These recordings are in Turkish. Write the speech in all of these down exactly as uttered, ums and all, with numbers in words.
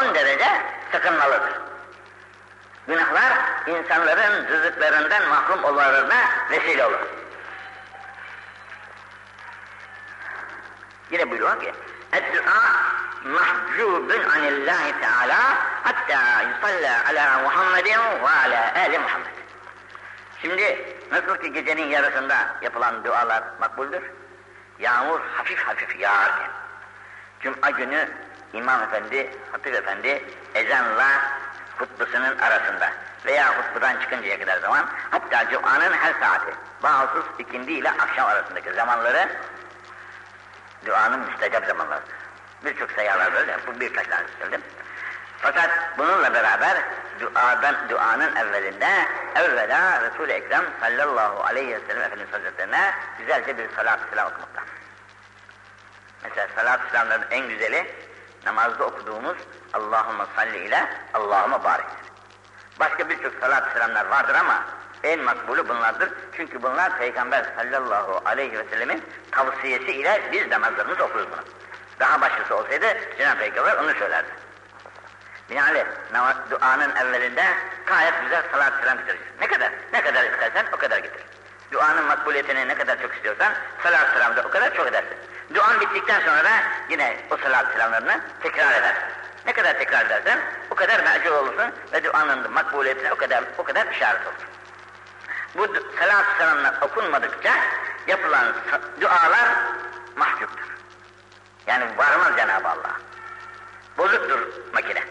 son derece sakınmalıdır. Günahlar insanların rızıklarından mahrum olmalarına vesile olur. Yine buyuruyor ki "Ed-du'a mahcubun anillahi teala hatta yusalla ala Muhammedin ve ala ali Muhammed." Şimdi nasıl ki gecenin yarısında yapılan dualar makbuldür, yağmur hafif hafif yağarken, Cuma günü İmam Efendi, Hatip Efendi ezanla hutbasının arasında veya hutbadan çıkıncaya kadar zaman, hatta Cuma'nın her saati, bağımsız ikindi ile akşam arasındaki zamanları duanın müstecap zamanlarıdır. Birçok sayılar böyle, bu birkaç tane söyledim. Fakat bununla beraber duadan, duanın evvelinde evvela Resul-i Ekrem sallallahu aleyhi ve sellem Efendimiz Hazretlerine güzelce bir salat-ı selam okumakta. Mesela salat-ı selamların en güzeli namazda okuduğumuz Allahümme salli ile Allahümme barik. Başka birçok salat-ı selamlar vardır ama en makbulü bunlardır. Çünkü bunlar Peygamber sallallahu aleyhi ve sellemin tavsiyesi ile biz namazlarımızı okuruz bunu. Daha başkası olsaydı Cenab-ı Peygamber onu söylerdi. Yani duanın evvelinde gayet güzel salat-ı selam getireceksin. Ne kadar? Ne kadar istersen o kadar getir. Duanın makbuliyetini ne kadar çok istiyorsan salat-ı selamda o kadar çok edersin. Duan bittikten sonra da yine o salat-ı selamlarını tekrar edersin. Ne kadar tekrar edersen o kadar mecbur olursun ve duanın makbuliyetine o kadar o kadar işaret olur. Bu salat-ı selamlar okunmadıkça yapılan dualar mahcuptur. Yani varmaz Cenab-ı Allah. Bozuktur makine.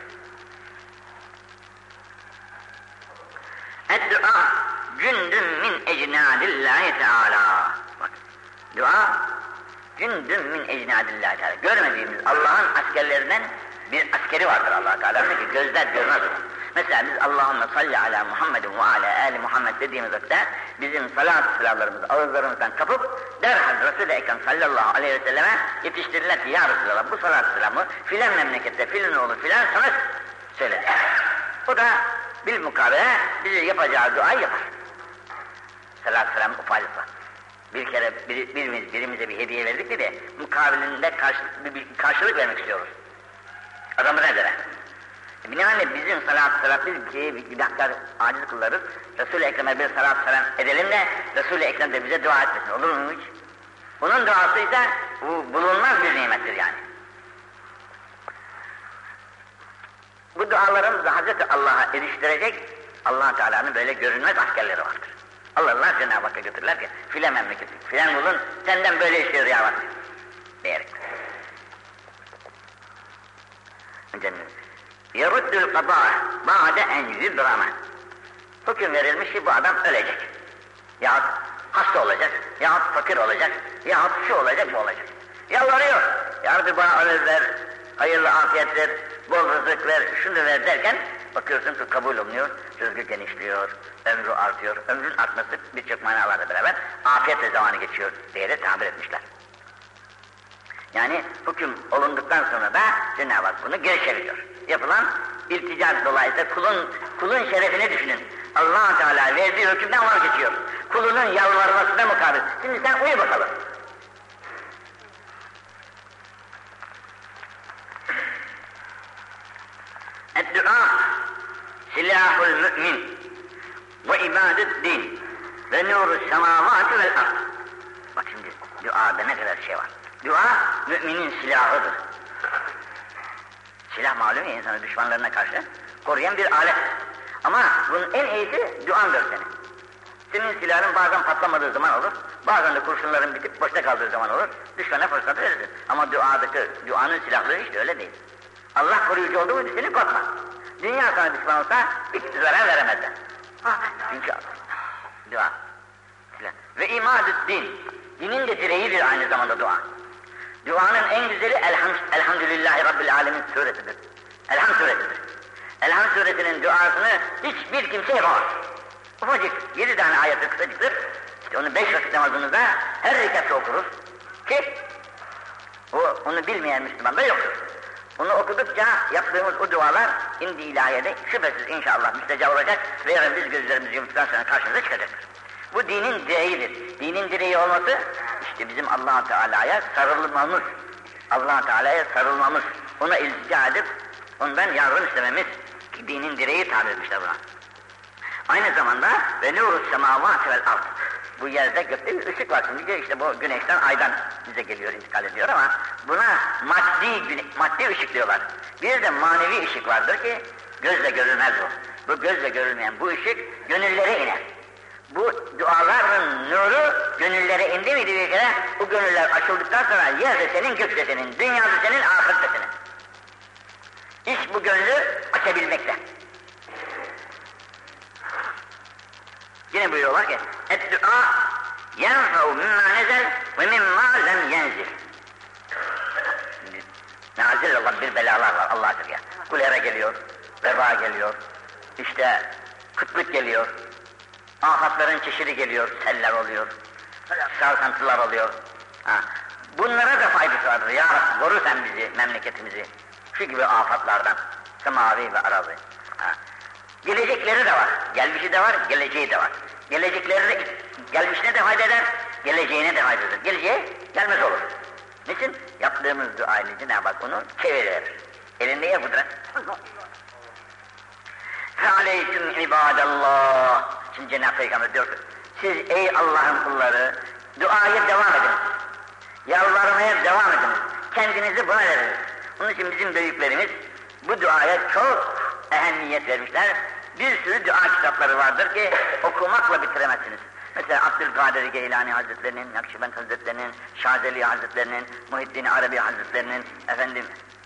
Ed-du'a cündün min ecnadillahi teala. Bak, dua cündün min ecnadillahi teala. Görmediğimiz Allah'ın askerlerinden bir askeri vardır Allah Teala'nın ki gözler görmez onu. Mesela biz Allahümme salli ala Muhammedin ve ala ali Muhammed dediğimiz vakitte bizim salat-ı selamlarımızı ağızlarımızdan kapıp derhal Resul-i Ekrem sallallahu aleyhi ve selleme yetiştirirler ki ya Resulallah bu salat-ı selamı filan memlekette filan oğlu filan sana söyledi. O da bilmukabele bize yapacağı duayı yapar. Salat-ı selam ufacık var. Bir kere bir, birimiz birimize bir hediye verdik de mukabilinde karşılık, bir, bir karşılık vermek istiyoruz. Adamı ne der? Binaenle bizim salat-ı selam biz ki bir dakika aciz kullarız. Resul-i Ekrem'e bir salat-ı selam edelim de Resul-i Ekrem de bize dua etmesin. Olur mu hiç? Bunun duası ise bu bulunmaz bir nimettir yani. Bu dualarımız da Hazreti Allah'a eriştirecek Allah Teala'nın böyle görünmez askerleri vardır. Allah'lar Cenab-ı Hakk'a götürürler ki filan memleketi, filan bulun senden böyle istiyor ya Rabbi diyerek. Yeruddül kadâ ba'de en yübrama. Hüküm verilmiş ki bu adam ölecek. Yahut hasta olacak, yahut fakir olacak, yahut şu olacak, bu olacak. Yalvarıyor. Ya Rabbi bana ömür ver, hayırlı afiyet ver, bol rızık ver, şunu ver derken bakıyorsun ki kabul olunuyor, rızkı genişliyor, ömrü artıyor. Ömrün artması birçok manalarla beraber afiyetle zamanı geçiyor diye de tabir etmişler. Yani hüküm olunduktan sonra da Cenab-ı Hak bunu geri çeviriyor. Yapılan iltica dolayısıyla kulun, kulun şerefini düşünün. Allah-u Teala verdiği hükümden vazgeçiyor. Kulunun yalvarmasına mukabil. Şimdi sen uyu bakalım. Ed-du'a silahul mü'min ve ibaded din ve nurus semavati vel ard. Bak şimdi duada ne kadar şey var. Dua müminin silahıdır. Silah malum ya insanı düşmanlarına karşı koruyan bir alet. Ama bunun en iyisi duandır senin. Senin silahın bazen patlamadığı zaman olur, bazen de kurşunların bitip boşta kaldığı zaman olur, düşmana fırsat verirsin. Ama duadaki, duanın silahları işte öyle değil. Allah koruyucu olduğu için seni korkma. Dünya sana düşman olsa hiç zarar veremezler. Çünkü dua. Silah. Ve imadü din. Dinin de direğidir aynı zamanda dua. Duanın en güzeli Elham, Elhamdülillahi Rabbil Alemin suresidir. Elham suresidir. Elham suresinin duasını hiçbir kimse yapamaz. Ufacık, yedi tane ayeti kısacıktır. İşte onu beş vakit namazımızda her rekatta okuruz. Ki o, onu bilmeyen Müslüman da yoktur. Onu okudukça yaptığımız o dualar indi ilahiyede şüphesiz inşallah müstecab olacak ve yarın biz gözlerimizi yumduktan sonra karşımıza çıkacaktır. Bu dinin direğidir. Dinin direği olması işte bizim Allah-u Teala'ya sarılmamız, Allah-u Teala'ya sarılmamız, ona iltica edip Ondan yardım istememiz ki dinin direği tabir etmişler buna. Aynı zamanda ve nurus semavati vel ard. Bu yerde gökte bir ışık var. Şimdi işte bu güneşten aydan bize geliyor, intikal ediyor ama buna maddi, maddi ışık diyorlar. Bir de manevi ışık vardır ki gözle görülmez bu. Bu gözle görülmeyen bu ışık gönüllere iner. Bu duaların nuru gönüllere indi miydi bir kere? Bu gönüller açıldıktan sonra yer de senin, gök de senin, dünya da senin, ahiret de senin. İş bu gönlü açabilmekte. Yine buyuruyorlar ki "Et-du'a yenfa'u mimma nezel ve mimma lem yenzil." Nazil olan bir belalar var Allah aşkına. Kulera geliyor, veba geliyor, işte kıtlık geliyor, afatların çeşidi geliyor, seller oluyor, sarkıntılar oluyor. Ha. Bunlara da faydası vardır. Ya Rabbi koru sen bizi, memleketimizi şu gibi afatlardan, semavi ve arazi. Ha. Gelecekleri de var, gelmişi de var, geleceği de var. Gelecekleri de, gelmişine de fayda eder, geleceğine de fayda eder. Geleceğe gelmez olur. Niçin? Yaptığımız duayla Cenab-ı Hak onu çevirir. Elinde ya kudret. Fealeyküm ibadallah. Şimdi Cenab-ı Peygamber diyor ki, siz ey Allah'ın kulları, duaya devam edin. Yalvarmaya devam edin. Kendinizi buna verin. Onun için bizim büyüklerimiz bu duaya çok ehemmiyet vermişler. Bir sürü dua kitapları vardır ki okumakla bitiremezsiniz. Mesela Abdülkadir Geylani Hazretlerinin, Nakşibend Hazretlerinin, Şazeli Hazretlerinin, Muhittin Arabi Hazretlerinin, efendim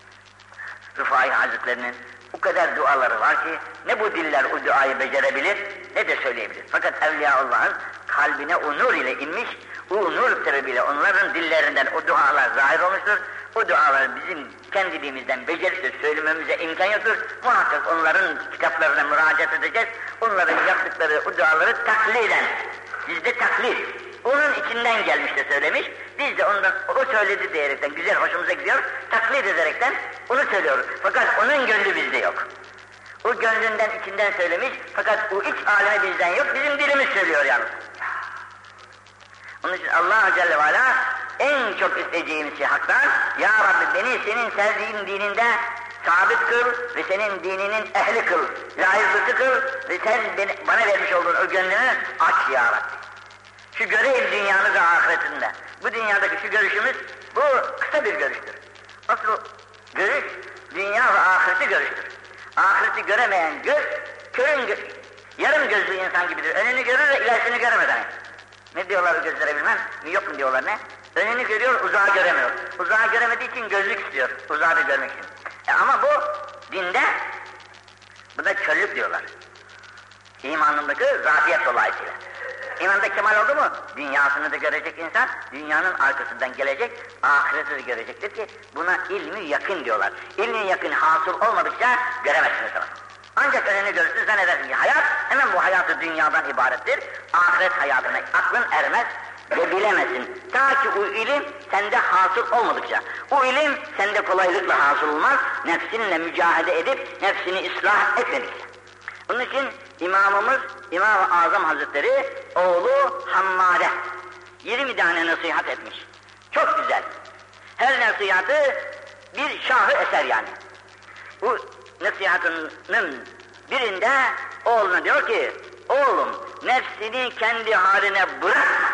Rıfai Hazretlerinin o kadar duaları var ki ne bu diller o duayı becerebilir ne de söyleyebilir. Fakat Evliyaullah'ın kalbine o nur ile inmiş, o nur sebebiyle onların dillerinden o dualar zahir olmuştur. O duaları bizim kendiliğimizden becerip de söylememize imkan yoktur. Muhakkak onların kitaplarına müracaat edeceğiz. Onların yaptıkları o duaları takliden, bizde taklit. Onun içinden gelmiş de söylemiş. Biz de ondan, o söyledi diyerekten, güzel hoşumuza gidiyor, taklit ederekten onu söylüyoruz. Fakat onun gönlü bizde yok. O gönlünden, içinden söylemiş, fakat o iç alemi bizden yok, bizim dilimiz söylüyor yalnız. Onun için Allah Celle ve Ala en çok isteyeceğimiz şey haktan, Ya Rabbi beni senin sevdiğin dininde sabit kıl ve senin dininin ehli kıl, layıklısı kıl ve sen beni, bana vermiş olduğun o gönlünü aç Ya Rabbi. Şu göreyim dünyanı da ahiretinde. Bu dünyadaki şu görüşümüz, bu kısa bir görüştür. Asıl görüş, dünya ve ahireti görüştür. Ahireti göremeyen göz, körün gö yarım gözlü insan gibidir. Önünü görür ve ilerisini göremez hani. Ne diyorlar o gözlere bilmem, yok mu diyorlar ne? Önünü görüyor, uzağı göremiyor. Uzağı göremediği için gözlük istiyor, uzağı da görmek için. E ama bu dinde, bu da körlük diyorlar. İmanındaki zafiyet dolayısıyla. İmanda kemal oldu mu, dünyasını da görecek insan, dünyanın arkasından gelecek, ahireti de görecektir ki buna ilmi yakın diyorlar. İlmi yakın hasıl olmadıkça göremezsiniz onu. Ancak önünü görürsün, zannedersin ki hayat, hemen bu hayatı dünyadan ibarettir. Ahiret hayatına aklın ermez ve bilemezsin. Ta ki o ilim sende hasıl olmadıkça. O ilim sende kolaylıkla hasıl olmaz, nefsinle mücadele edip nefsini ıslah etmedikçe. Onun için imamımız İmam-ı Azam Hazretleri oğlu Hammade yirmi tane nasihat etmiş. Çok güzel. Her nasihatı bir şahı eser yani. Bu nasihatının birinde oğluna diyor ki, oğlum nefsini kendi haline bırakma.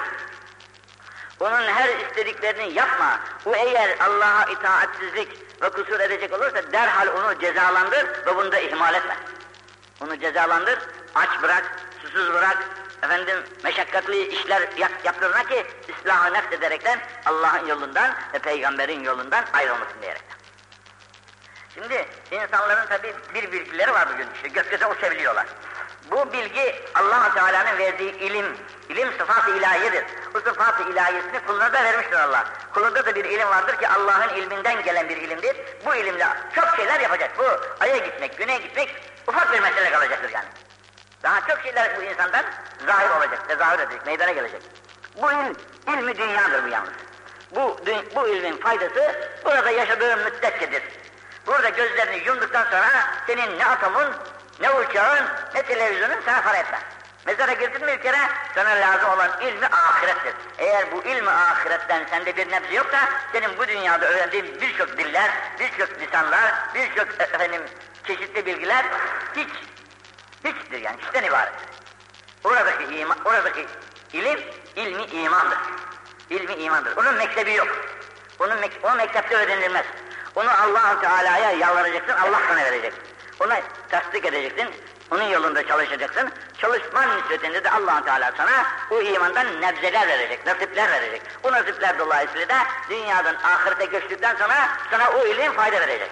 Onun her istediklerini yapma. O eğer Allah'a itaatsizlik ve kusur edecek olursa derhal onu cezalandır ve bunda ihmal etme. Onu cezalandır, aç bırak, susuz bırak, efendim meşakkatli işler yap, yaptırına ki ıslah-ı nefs ederekten Allah'ın yolundan ve peygamberin yolundan ayrılmasın diyerekten. Şimdi insanların tabi bir bilgileri var bugün, işte gökyüzüne uçabiliyorlar. Bu bilgi Allah-u Teala'nın verdiği ilim, ilim sıfat-ı ilahiyedir. Bu sıfat-ı ilahiyesini kuluna da vermiştir Allah. Kulunda da bir ilim vardır ki Allah'ın ilminden gelen bir ilimdir. Bu ilimle çok şeyler yapacak. Bu aya gitmek, güneye gitmek ufak bir mesele kalacaktır yani. Daha çok şeyler bu insandan zahir olacak, tezahür edecek, meydana gelecek. Bu ilm, ilmi dünyadır bu yalnız. Bu, bu ilmin faydası burada yaşadığın müddetçedir. Burada gözlerini yumduktan sonra senin ne atomun, ne uçağın, ne televizyonun sana para etmez. Mezara girdin mi bir kere, sana lazım olan ilmi ahirettir. Eğer bu ilmi ahiretten sende bir nebze yoksa, senin bu dünyada öğrendiğin birçok diller, birçok lisanlar, birçok efendim çeşitli bilgiler hiç, hiçtir yani, hiçten ibarettir. Oradaki iman, oradaki ilim, ilmi imandır. İlmi imandır. Onun mektebi yok. Onun mek o mektepte öğrenilmez. Onu Allah-u Teala'ya yalvaracaksın, Allah sana verecek. Ona tasdik edeceksin, onun yolunda çalışacaksın. Çalışman nispetinde de Allah-u Teala sana o imandan nebzeler verecek, nasipler verecek. O nasipler dolayısıyla da dünyadan ahirete göçtükten sonra sana o ilim fayda verecek.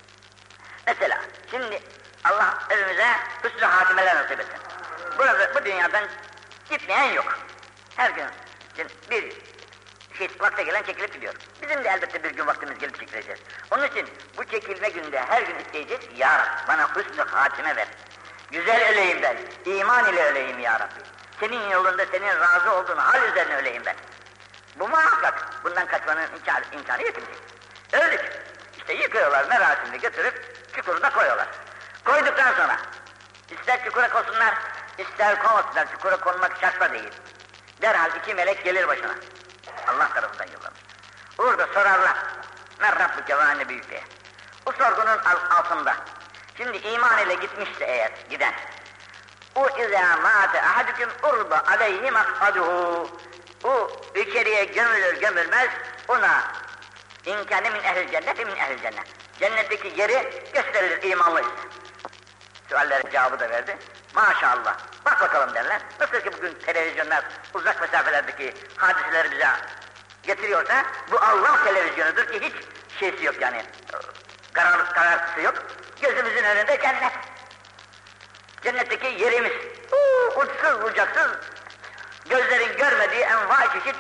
Mesela şimdi Allah önümüze hüsnü hatimeler nasip etsin. Burada bu dünyadan gitmeyen yok. Her gün bir şey, vakte gelen çekilip gidiyor. Bizim de elbette bir gün vaktimiz gelip çekileceğiz. Onun için bu çekilme günde her gün isteyeceğiz. Ya Rabbi bana hüsnü hatime ver. Güzel öleyim ben. İman ile öleyim ya Rabbi. Senin yolunda senin razı olduğun hal üzerine öleyim ben. Bu muhakkak. Bundan kaçmanın imkanı, imkanı yok değil. Öldük. İşte yıkıyorlar, merasimde götürüp çukuruna koyuyorlar. Koyduktan sonra ister çukura koysunlar, ister kovmasınlar, çukura konmak şart da değil. Derhal iki melek gelir başına. Allah tarafından yollamış. Orada sorarlar. Men Rabbuke ve anne büyükliğe. O sorgunun altında. Şimdi iman ile gitmişse eğer giden. O izâ mâte ahadüküm urba aleyhi mak'aduhu. O içeriye gömülür gömülmez ona inkâne min ehl-i cennet min ehl-i cennet. Cennetteki yeri gösterilir imanlıyız. Suallerin cevabı da verdi. Maşallah. Bak bakalım derler. Nasıl ki bugün televizyonlar uzak mesafelerdeki hadiseleri bize getiriyorsa bu Allah televizyonudur ki hiç şeysi yok yani. Karar, karartısı yok. Gözümüzün önünde cennet. Cennetteki yerimiz. Uuu, uçsuz bucaksız, gözlerin görmediği envai çeşit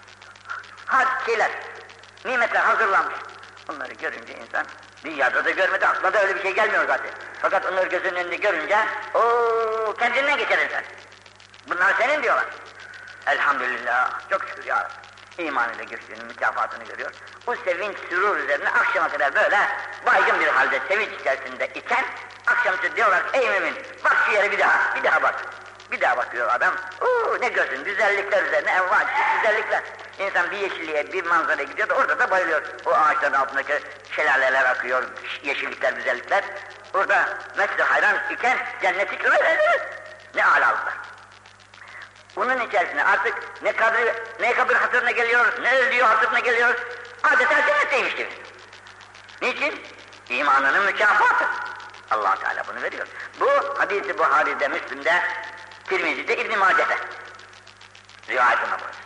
had şeyler, nimetler hazırlanmış. Onları görünce insan dünyada da görmedi, aklına da öyle bir şey gelmiyor zaten. Fakat onları gözünün önünde görünce ooo kendinden geçer insan. Bunlar senin diyorlar. Elhamdülillah, çok şükür ya Rabbi. İman ile göçtüğünün mükafatını görüyor. Bu sevinç, sürur üzerine akşama kadar böyle baygın bir halde sevinç içerisinde iken akşamüstü diyorlar ki ey mümin bak şu yere bir daha, bir daha bak. Bir daha bakıyor adam, uuu ne görsün güzellikler üzerine envai güzellikler. İnsan bir yeşilliğe, bir manzaraya gidiyor da orada da bayılıyor. O ağaçların altındaki şelaleler akıyor, yeşillikler, güzellikler. Orada mesle hayran iken cenneti görüyor. Ne alalıklar. Bunun içerisine artık ne kabir, ne kabir hatırına geliyor, ne ölüyor hatırına geliyor. Adeta cennetteymiş gibi. Niçin? İmanının mükafatı. Allah Teala bunu veriyor. Bu hadis-i Buhari'de, Müslim'de, Tirmizi'de, İbn-i Mace'de. Rivayetine burası.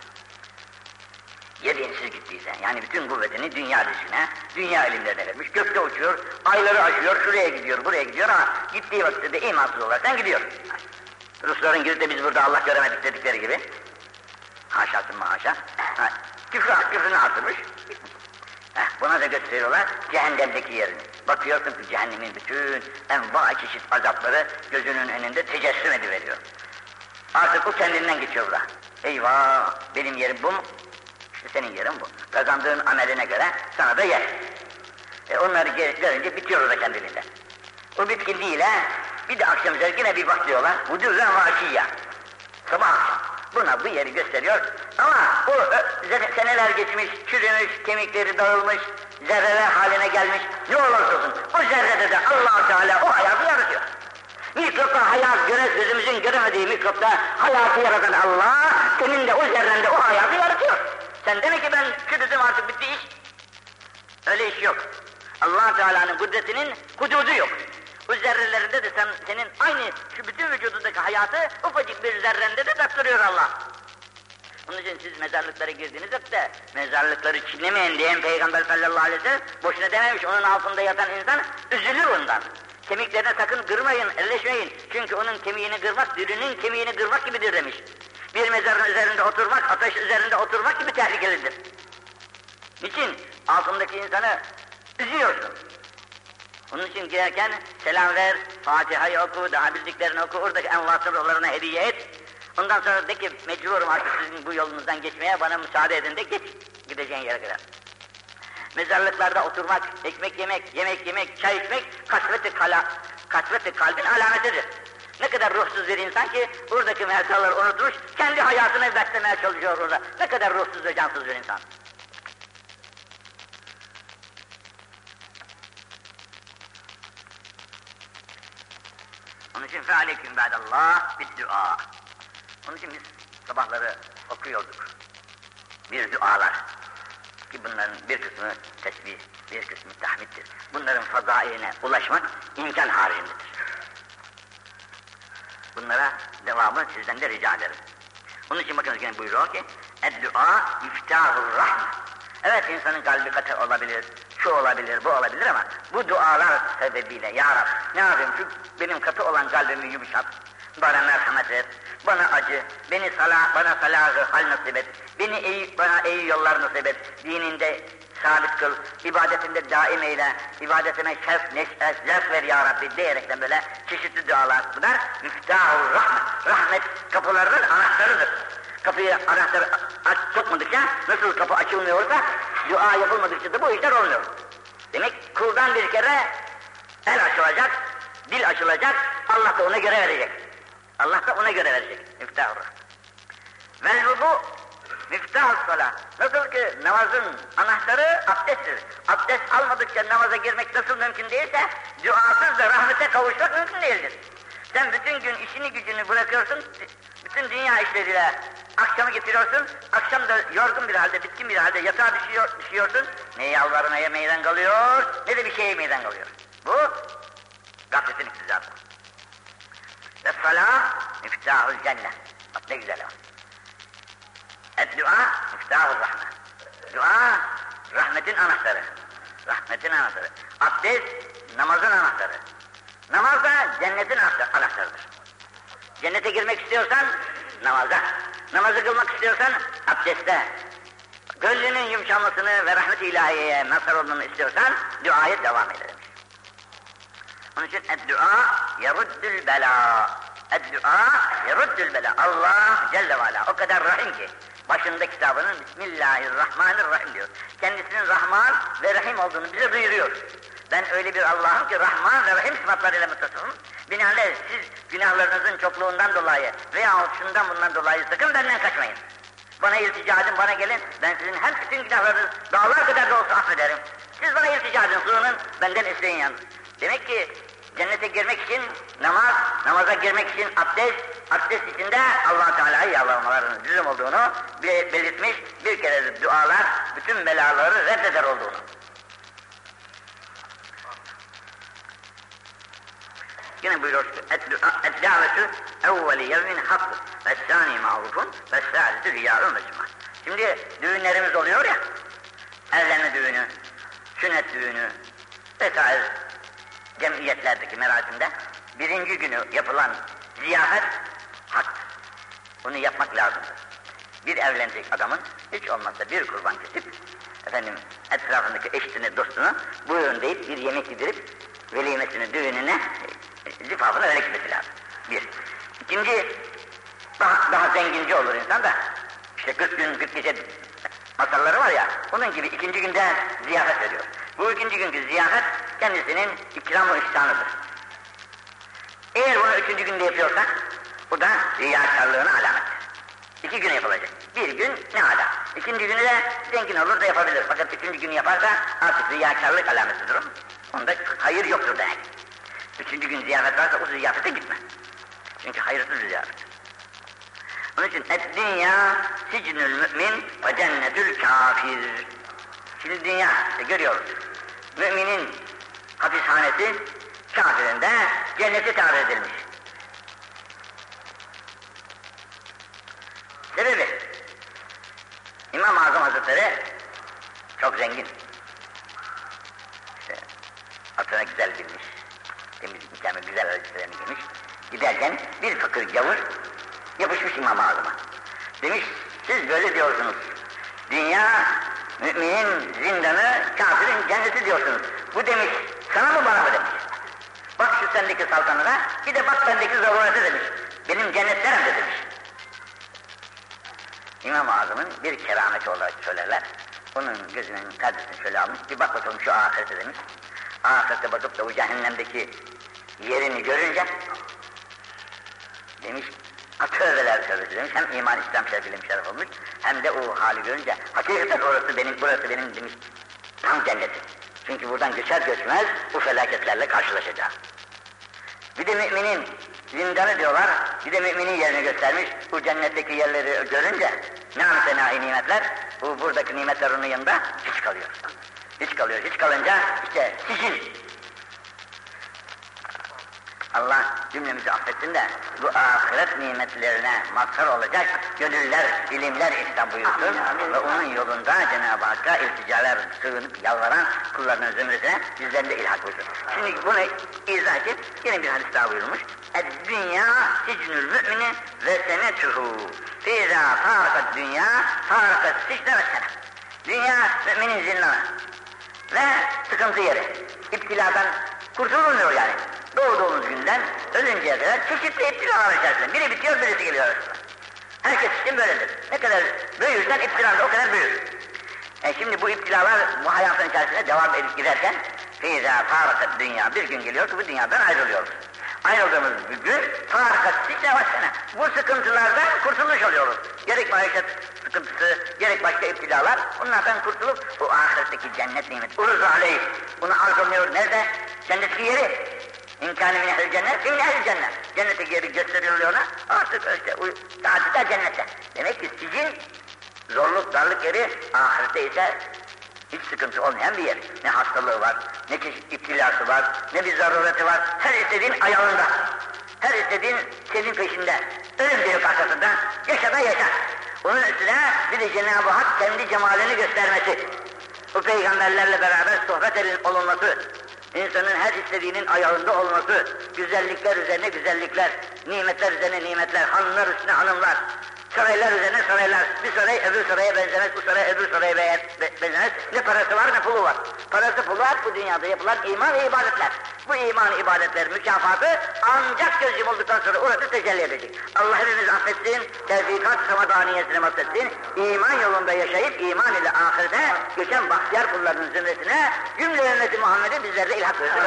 Ya dinsiz gittiyse, yani bütün kuvvetini dünya dışına, dünya ilimlerine vermiş, gökte uçuyor, ayları aşıyor, şuraya gidiyor, buraya gidiyor ama gittiği vakitte de imansız olaraktan gidiyor. Rusların gidip de biz burada Allah göremedik dedikleri gibi. Haşasın haşa. Ha, küfrü, küfrünü artırmış. Heh, buna da gösteriyorlar cehennemdeki yerini. Bakıyorsun ki cehennemin bütün envai çeşit azapları gözünün önünde tecessüm ediveriyor. Artık o kendinden geçiyor burada. Eyvah, benim yerim bu mu? İşte senin yerin bu. Kazandığın ameline göre sana da yer. E onları görünce bitiyor o da kendiliğinden. O bitkinliğiyle bir de akşam üzeri yine bir bak diyorlar. Vücudun vâşiyya. Sabah akşam. Buna bu yeri gösteriyor. Ama bu seneler geçmiş, çürümüş, kemikleri dağılmış, zerreler haline gelmiş. Ne olursa olsun o zerrede de Allah Teala o hayatı yaratıyor. Mikropta hayat göre, gözümüzün göremediği mikropta hayatı yaratan Allah, senin de o zerrende o hayatı yaratıyor. Sen demek ki ben çürüdüm artık bitti iş. Öyle iş yok. Allah Teala'nın kudretinin hududu yok. Bu zerrelerinde de sen, senin aynı şu bütün vücudundaki hayatı ufacık bir zerrende de tattırıyor Allah. Onun için siz mezarlıklara girdiğiniz vakitte mezarlıkları çiğnemeyin diyen Peygamber sallallahu aleyhi ve sellem boşuna dememiş, onun altında yatan insan üzülür ondan. Kemiklerine sakın kırmayın, elleşmeyin. Çünkü onun kemiğini kırmak, dirinin kemiğini kırmak gibidir demiş. Bir mezarın üzerinde oturmak, ateş üzerinde oturmak gibi tehlikelidir. Niçin? Altındaki insanı üzüyorsun. Onun için girerken selam ver, Fatiha'yı oku, daha bildiklerini oku, oradaki envasırlarına hediye et. Ondan sonra de ki mecburum artık sizin bu yolunuzdan geçmeye, bana müsaade edin de geç gideceğin yere kadar. Mezarlıklarda oturmak, ekmek yemek, yemek yemek, çay içmek kasveti kala, kasveti kalbin alametidir. Ne kadar ruhsuz bir insan ki buradaki mevtaları unutmuş, kendi hayatını beslemeye çalışıyor orada. Ne kadar ruhsuz ve cansız bir insan. Onun için fealeyküm ba'dallah bid-dua. Onun için biz sabahları okuyorduk. Bir dualar. Ki bunların bir kısmı tesbih, bir kısmı tahmiddir. Bunların fazailine ulaşmak imkan haricindedir. Bunlara devamı sizden de rica ederim. Onun için bakınız yine buyuruyor ki "Ed-dua iftahur rahme." Evet, insanın kalbi katı olabilir, şu olabilir, bu olabilir ama bu dualar sebebiyle ya Rab, ne yapayım, şu benim katı olan kalbimi yumuşat, bana merhamet et, bana acı, beni salah, bana salahı hal nasip et, beni iyi, bana iyi yollar nasip et, dininde sabit kıl, ibadetinde daim eyle, ibadetime şerf, neşe, zevk ver ya Rabbi diyerekten böyle çeşitli dualar. Bunlar müftahur rahmet, rahmet kapılarının anahtarıdır. Kapıyı anahtarı aç sokmadıkça, nasıl kapı açılmıyorsa, dua yapılmadıkça da bu işler olmuyor. Demek kuldan bir kere el açılacak, dil açılacak, Allah da ona göre verecek. Allah da ona göre verecek. Müftahur rahmet. Vel vudu miftahus salah. Nasıl ki namazın anahtarı abdesttir. Abdest almadıkça namaza girmek nasıl mümkün değilse, duasız da rahmete kavuşmak mümkün değildir. Sen bütün gün işini gücünü bırakıyorsun, bütün dünya işleriyle akşamı getiriyorsun, akşam da yorgun bir halde, bitkin bir halde yatağa düşüyor, düşüyorsun, ne yalvarmaya meydan kalıyor, ne de bir şeye meydan kalıyor. Bu, gafletin iktizatı. Ve salah, miftahul cennet. Bak ne güzel o. Ed-dua, miftahul rahmet. Dua, rahmetin anahtarı. Rahmetin anahtarı. Abdest, namazın anahtarı. Namaz da cennetin anahtarıdır. Cennete girmek istiyorsan, namaza. Namazı kılmak istiyorsan, abdeste. Gönlünün yumuşamasını ve rahmet-i ilahiyeye mazhar olmanı istiyorsan, duaya devam edelim. Onun için ed-dua yeruddül bela. Ed-dua yeruddül bela. Allah Celle ve Ala o kadar rahim ki, başında kitabının Bismillahirrahmanirrahim diyor. Kendisinin Rahman ve Rahim olduğunu bize duyuruyor. Ben öyle bir Allah'ım ki Rahman ve Rahim sıfatlarıyla muttasıfım. Binaenaleyh siz günahlarınızın çokluğundan dolayı veya şundan bundan dolayı sakın benden kaçmayın. Bana iltica edin, bana gelin, ben sizin hem bütün günahlarınız dağlar kadar da olsa affederim. Siz bana iltica edin, sığının, benden isteyin yalnız. Demek ki cennete girmek için namaz, namaza girmek için abdest, abdest içinde Allah-u Teala'yı yalvarmaların lüzum olduğunu belirtmiş, bir kere dualar bütün belaları reddeder olduğunu. Yine buyuruyor ki "Ed-davetü evveli yevmin hakkı ve sâni ma'rufun ve sâdetü riyâ'un mecmâ." Şimdi düğünlerimiz oluyor ya, evlenme düğünü, sünnet düğünü vesaire cemiyetlerdeki merasimde birinci günü yapılan ziyafet hak. Bunu yapmak lazımdır. Bir evlenecek adamın hiç olmazsa bir kurban kesip efendim etrafındaki eşini, dostunu buyurun deyip bir yemek yedirip velimesini, düğününe, zifafını öyle gitmesi lazım. Bir. İkinci, daha, daha zenginci olur insan da, işte kırk gün, kırk gece masalları var ya, onun gibi ikinci günde ziyafet veriyor. Bu ikinci günkü ziyafet kendisinin ikram-ı ihsanıdır. Eğer bunu üçüncü günde yapıyorsa, bu da riyakarlığına alamettir. İki güne yapılacak. Bir gün ne ala. İkinci günü de zengin olur da yapabilir. Fakat üçüncü günü yaparsa artık riyakarlık alametidir o. Onda hayır yoktur demek. Üçüncü gün ziyafet varsa o ziyafete gitme. Çünkü hayırsız ziyafet. Onun için et-dünya sicnül mü'min ve cennetül kafir. Şimdi dünya işte görüyoruz. Müminin hapishanesi, kafirin de cenneti tabir edilmiş. Sebebi, İmam-ı Azam Hazretleri çok zengin. İşte atına güzel girmiş, temiz mükemmel güzel elbiselerini giymiş. Giderken bir fakir gavur yapışmış İmam-ı Azam'a. Demiş, siz böyle diyorsunuz. Dünya, müminin zindanı, kafirin cenneti diyorsunuz. Bu demiş, sana mı bana mı demiş. Bak şu sendeki saltanata, bir de bak bendeki zarurete demiş. Benim cennet nerede demiş. İmam-ı Azam'ın bir kerameti olarak söylerler. Onun gözünün perdesini şöyle almış, bir bak bakalım şu ahirete demiş. Ahirete bakıp da o cehennemdeki yerini görünce, Demiş, tövbeler tövbesi demiş, hem iman İslam şerefiyle müşerref olmuş, hem de o hali görünce, hakikaten orası benim, burası benim demiş, tam cennetim. Çünkü buradan göçer göçmez bu felaketlerle karşılaşacağım. Bir de müminin zindanı diyorlar, bir de müminin yerini göstermiş, bu cennetteki yerleri görünce, ne amsenâi nimetler, bu buradaki nimetler onun yanında hiç kalıyor. Hiç kalıyor, hiç kalınca işte sicil. Allah cümlemizi affetsin de bu ahiret nimetlerine mazhar olacak gönüller, ilimler ihsan buyursun ve onun yolunda Cenab-ı Hakk'a ilticalar sığınıp yalvaran kullarının zümresine bizlerin de ilhak buyursun. Şimdi bunu izah edip yine bir hadis daha buyurmuş. Dünya sicnül mümini ve senetuhu fîzâ fârakat dünya fârakat sicne ve sene. Dünya müminin zindanı ve sıkıntı yeri. İptiladan kurtulmuyor yani. Doğduğumuz günden ölünceye kadar çeşitli iptilalar içerisinde. Biri bitiyor, birisi geliyor arasında. Herkes için böyledir. Ne kadar büyürsen iptilar da o kadar büyür. E şimdi bu iptilalar bu hayatın içerisinde devam edip giderken fîzâ fârakat dünya, bir gün geliyor ki bu dünyadan ayrılıyoruz. Ayrıldığımız bir gün fârakat sicne ve sene. Bu sıkıntılardan kurtulmuş oluyoruz. Gerek maişet sıkıntısı, gerek başka iptilalar, bunlardan kurtulup bu ahiretteki cennet nimeti. Uruz aleyh, bunu arzuluyor. Nerede? Cennetteki yeri. İmkânı min ehl cennet, min ehl cennet. Cennetteki yeri gösteriliyor ona, artık işte saati de cennette. Demek ki sicil, zorluk, darlık yeri, ahirette ise hiç sıkıntı olmayan bir yer. Ne hastalığı var, ne çeşit iptilası var, ne bir zarureti var. Her istediğin ayağında, her istediğin senin peşinde. Ölüm diyor arkasında, yaşa da yaşa. Onun üstüne bir de Cenab-ı Hak kendi cemalini göstermesi. Bu peygamberlerle beraber sohbet olunması, insanın her istediğinin ayağında olması, güzellikler üzerine güzellikler, nimetler üzerine nimetler, hanımlar üstüne hanımlar, saraylar üzerine saraylar, bir saray öbür saraya benzemez, bu saray öbür saraya benzemez, ne parası var ne pulu var. Parası pulu var bu dünyada yapılan iman ve ibadetler. Bu iman ibadetler mükafatı ancak göz yumulduktan sonra orada tecelli edecek. Allah hepimiz affetsin, tevfikat-ı samadaniyesine mahsetsin, iman yolunda yaşayıp iman ile ahirete geçen bahtiyar kullarının zümresine cümle ümmeti Muhammed'e bizler de ilhak versin.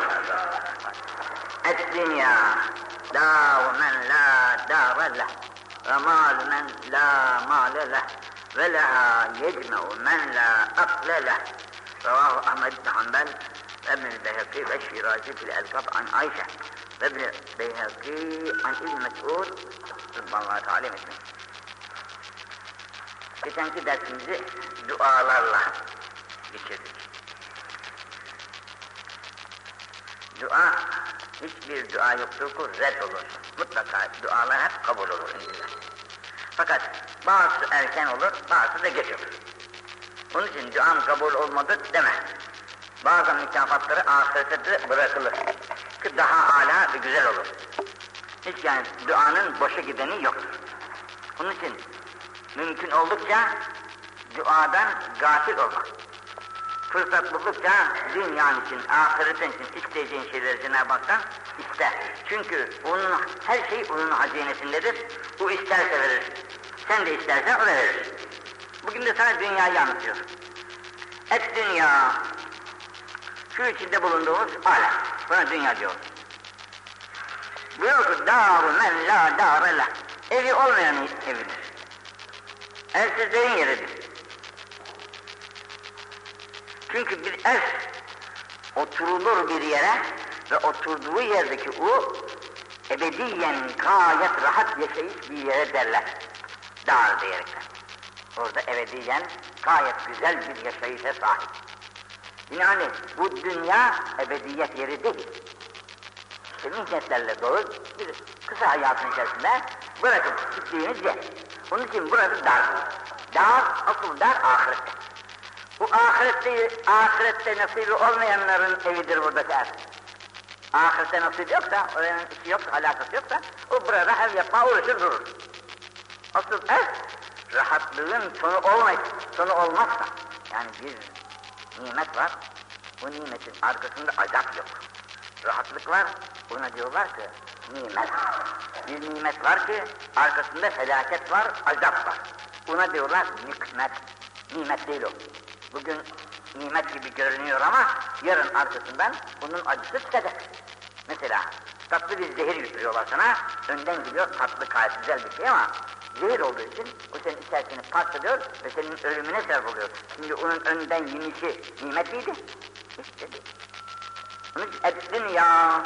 Et-dünya dâv men lâ dâve leh ve mâl men lâ mâle leh ve lehâ yecme'u men lâ akle leh. Ravahu Ahmed bin Hanbel ve İbn-i Beyhaki ve Şirazi fil Elkab an Ayşe ve İbn-i Beyhaki an İbn-i Mes'ud Subhanallah Teala etmeyin. Geçenki dersimizi dualarla geçirdik. Dua, hiçbir dua yoktur ki red olur. Mutlaka dualar hep kabul olur indiler. Fakat bazısı erken olur, bazısı da geç olur. Onun için duam kabul olmadı deme. Bazı mükafatları ahirete de bırakılır. Ki daha âlâ ve güzel olur. Hiç yani duanın boşa gideni yoktur. Onun için mümkün oldukça duadan gafil olma. Fırsat buldukça dünyanın için, ahiretin için isteyeceğin şeyleri Cenab-ı Hak'tan iste. Çünkü onun, her şey onun hazinesindedir. O isterse verir. Sen de istersen o da verir. Bugün de sana dünyayı anlatıyor. Et dünya, şu içinde bulunduğumuz alem. Buna dünya diyor. Diyor ki dâru men lâ dâre leh. Evi olmayan evidir. Evsizlerin yeridir. Çünkü bir ev oturulur bir yere ve oturduğu yerdeki o ebediyen gayet rahat yaşayış bir yere derler. Dar diyerekten. Orada ebediyen gayet güzel bir yaşayışa sahip. Yani bu dünya ebediyet yeri değil. İşte mihnetlerle dolu bir kısa hayatın içerisinde bırakıp gittiğiniz yer. Onun için burası dar. Dar, asıl dar ahirette. Bu ahirette, ahirette nasibi olmayanların evidir buradaki ev. Ahirette nasibi yoksa, oranın işi yoksa, alakası yoksa, o burada ev yapma uğraşır durur. Asıl ev, rahatlığın sonu olmayıp, sonu olmazsa, yani bir nimet var, bu nimetin arkasında azap yok. Rahatlık var, buna diyorlar ki nimet. Bir nimet var ki arkasında felaket var, azap var. Buna diyorlar nikmet. Nimet değil o. Bugün nimet gibi görünüyor ama yarın arkasından bunun acısı çıkacak. Mesela Tatlı bir zehir yüklüyorlar sana, önden gidiyor, tatlı gayet güzel bir şey ama zehir olduğu için o senin içerisini parçalıyor ve senin ölümüne sebep oluyor. Şimdi onun önden yemişi nimet miydi? Hiç dedi. Onun için ettin ya.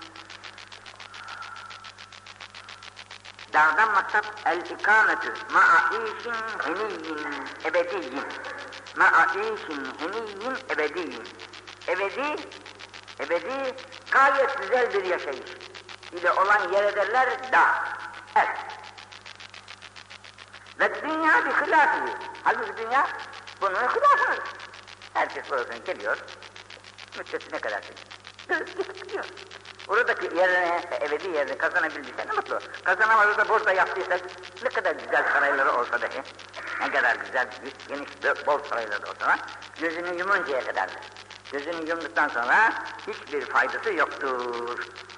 Dardan maksat el-ikametü ma'a-işin heniyyin ebediyyin. Ma'a-işin heniyyin ebediyyin. Ebedi, ebedi gayet güzel bir yaşayış ile olan yer ederler da. Evet. Ve dünya bir hilafı. Halbuki dünya bunun hilafıdır. Herkes burasına geliyor, müddeti ne kadar gidiyor. Buradaki yerine, ebedi yerini kazanabildiyse ne mutlu. Kazanamadı da borsa yaptıysak ne kadar güzel sarayları olsa dahi, ne kadar güzel, geniş, bol sarayları olsa, gözünü yumuncaya kadardır. Gözünü yumduktan sonra hiçbir faydası yoktur.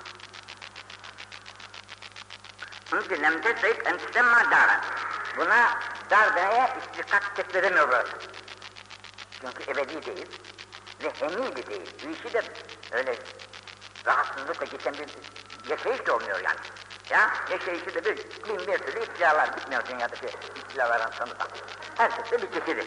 Onun için lem tesrik en tüsemma dâren. Buna dar demeye istikat kesbedemiyor burası. Çünkü ebedi değil ve hemidi değil. Bu işi de öyle rahatsızlıkla geçen bir yaşayış da olmuyor yani. Ya yaşayışı da bir, bin bir türlü istilalar bitmiyor dünyadaki istilaların sonunda. Herkes de bir çeşidi.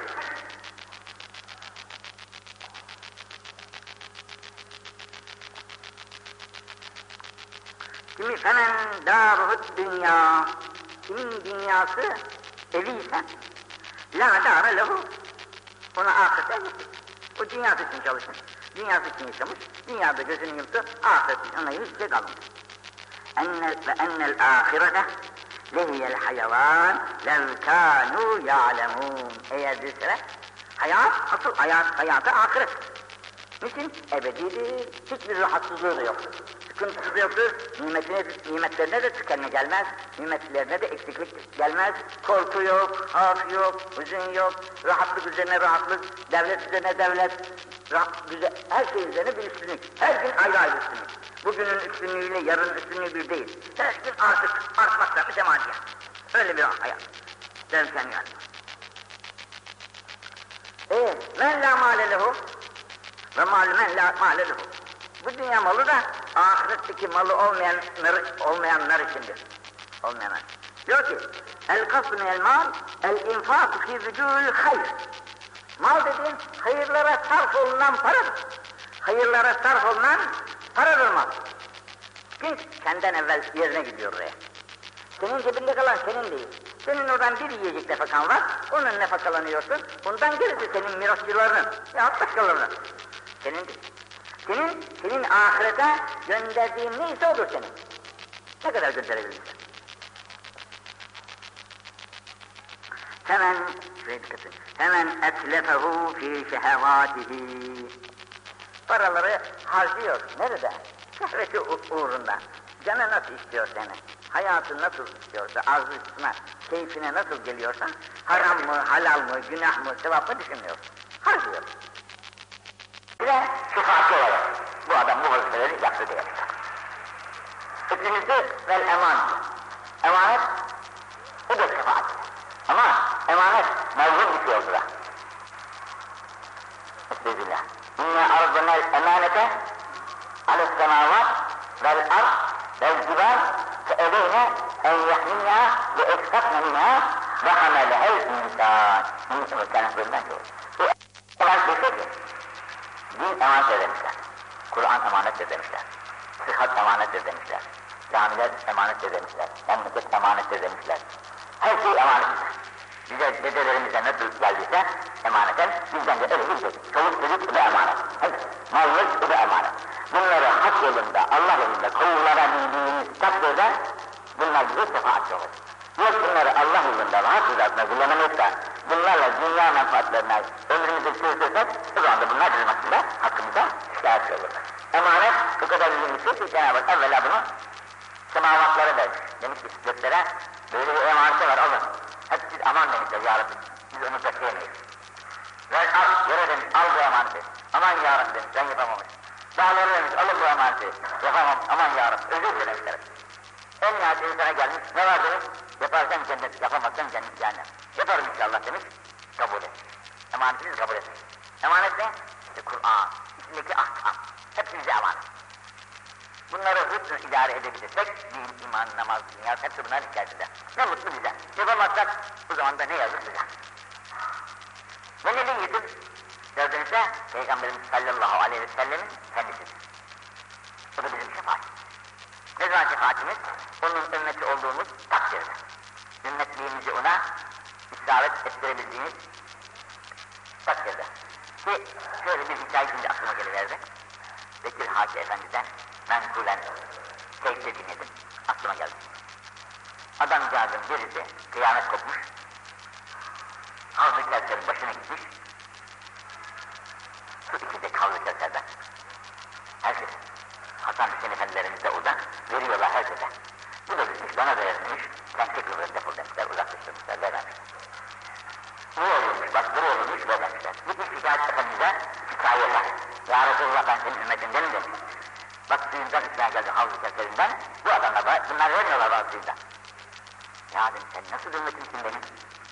Kimi femen daruhut dünya, kimin dünyası eviyse, la dâre lehu, ona ahirete gittik. O dünyası için çalışmış, dünyası için yaşamış, dünyada gözünü yumdu, ahiret için ona hiçbir şey kalmadı. Ve ennel ahirete lehiyel hayvan lev kânû ya'lemûn. Eğer bilseler, hayat, asıl hayat, hayatı ahiret. Niçin? Ebedidir, hiçbir rahatsızlığı da yoktur. Sıkıntısı da yoktur, nimetine, nimetlerine de tükenme gelmez, nimetlerine de eksiklik gelmez, korku yok, haf yok, hüzün yok, rahatlık üzerine rahatlık, devlet üzerine devlet, rahat, güzel, her şey üzerine bir üstünlük, her gün ayrı ayrı üstünlük. Bugünün üstünlüğüyle yarının üstünlüğü bir değil, her gün artık artmakla mütemadiyen. Öyle bir hayat, derken yani. Eee, men la mâle lehu ve mâle men la mâle lehu. Bu dünya malı da ahiretteki malı olmayanlar, olmayanlar içindir. Olmayanlar. Diyor ki, el kasbu minel mal, el infâku fî vücûl hayr. Mal dediğin hayırlara sarf olunan paradır. Hayırlara sarf olunan paradır mal. Çünkü senden evvel yerine gidiyor oraya. Senin cebinde kalan senin değil. Senin oradan bir yiyecek nefakan var, onun nefakalanıyorsun. Bundan gerisi senin mirasçılarının ya başkalarının. Senin değil. Senin, senin ahirete gönderdiğin neyse odur senin. Ne kadar gönderebilirsin? Hemen, şuraya dikkat edin. Hemen etlefehu fi şehevâtihi. Paraları harcıyor. Nerede? Şehveti uğrunda. Canı nasıl istiyor seni? Hayatı nasıl istiyorsa, arzusuna, keyfine nasıl geliyorsa, haram mı, halal mı, günah mı, sevap mı düşünmüyor. Harcıyor. Ve sıfatı olarak bu adam bu vazifeleri yaptı diyor. İkincisi vel emanet. Emanet, o da sıfat. Ama emanet mevzun bir şey oldu da. Estağfirullah. İnne arzunel emanete alel semavat vel ard vel cibal fe ebeyne en yahminha ve ekskatne minha ve hamelehel insan. Bunun için mükemmel bölümden çoğu. Bu emanet bir şey ki. Din emanettir demişler, Kur'an emanettir demişler, sıhhat emanettir demişler, camiler emanettir demişler, memleket emanettir demişler. Her şey emanettir. Bize dedelerimize nasıl geldiyse emaneten, bizden de öyle gidecek. Çoluk çocuk bu da emanet, mallık bu da emanet. Bunları hak yolunda, Allah yolunda kullanabildiğimiz takdirde bunlar bize şefaatçi olur. Yok bunları Allah yolunda rahat rızasına kullanamıyorsa, bunlarla dünya menfaatlerine ömrümüzü sürdürsek, o zaman da bunlar bizim hakkında, hakkımıza şikayetçi olurlar. Emanet bu kadar mühim bir şey ki Cenab-ı Hak evvela bunu semavatlara vermiş. Demiş ki göklere böyle bir emaneti var alın. Hep siz aman demişler ya Rabbi, biz onu taşıyamayız. Ver al, yere demiş al bu emaneti. Aman ya Rabbi demiş, ben yapamamış. Dağları demiş alın bu emaneti. Yapamam, aman ya Rabbi, özür dilemişler. En nihayet insana gelmiş, ne var demiş? Yaparsan cennet, yapamazsan cennet cehennem. Yaparım inşallah demiş, kabul et. Emanetinizi kabul etmiş. Emanet ne? İşte Kur'an, içindeki ahkam, hepsi bize emanet. Bunları hıfz burasını idare edebilirsek, din, iman, namaz, dünya, hepsi bunların içerisinde. Ne mutlu bize. Yapamazsak, bu zaman da ne yazık bize. Ve nebiyyetin, gördüğünüzde, Peygamberimiz sallallahu aleyhi ve sellemin kendisidir. Bu da bizim şefaat. Ne zaman şefaatimiz? Onun ümmeti olduğumuz takdirde. Ümmetliğimizi ona isabet ettirebildiğimiz takdirde. Ki şöyle bir hikaye şimdi aklıma geliverdi. Bekir Hacı Efendi'den menkulen teyze dinledim. Aklıma geldi. Adamcağızın birisi kıyamet kopmuş. Havlu Kevser'in başına gitmiş. Su ikide Havlu Kevser'den. Herkes. Hasan Hüseyin Efendilerimiz de orada veriyorlar herkese. Bu da gitmiş bana da verilmiş. Sen tekrar ver defol demişler, uzaklaştırmışlar, vermemişler. Bu olurmuş, bak bu olurmuş, vermemişler. Gitmiş şikayet Efendimiz'e şikayet var. Ya Resulullah ben senin ümmetindenim demiş. Bak suyundan içine geldi Havlu Kevser'inden. Bu adamlar bana, bunlar vermiyorlar bana suyundan. Ya dedim sen nasıl ümmetimsin benim?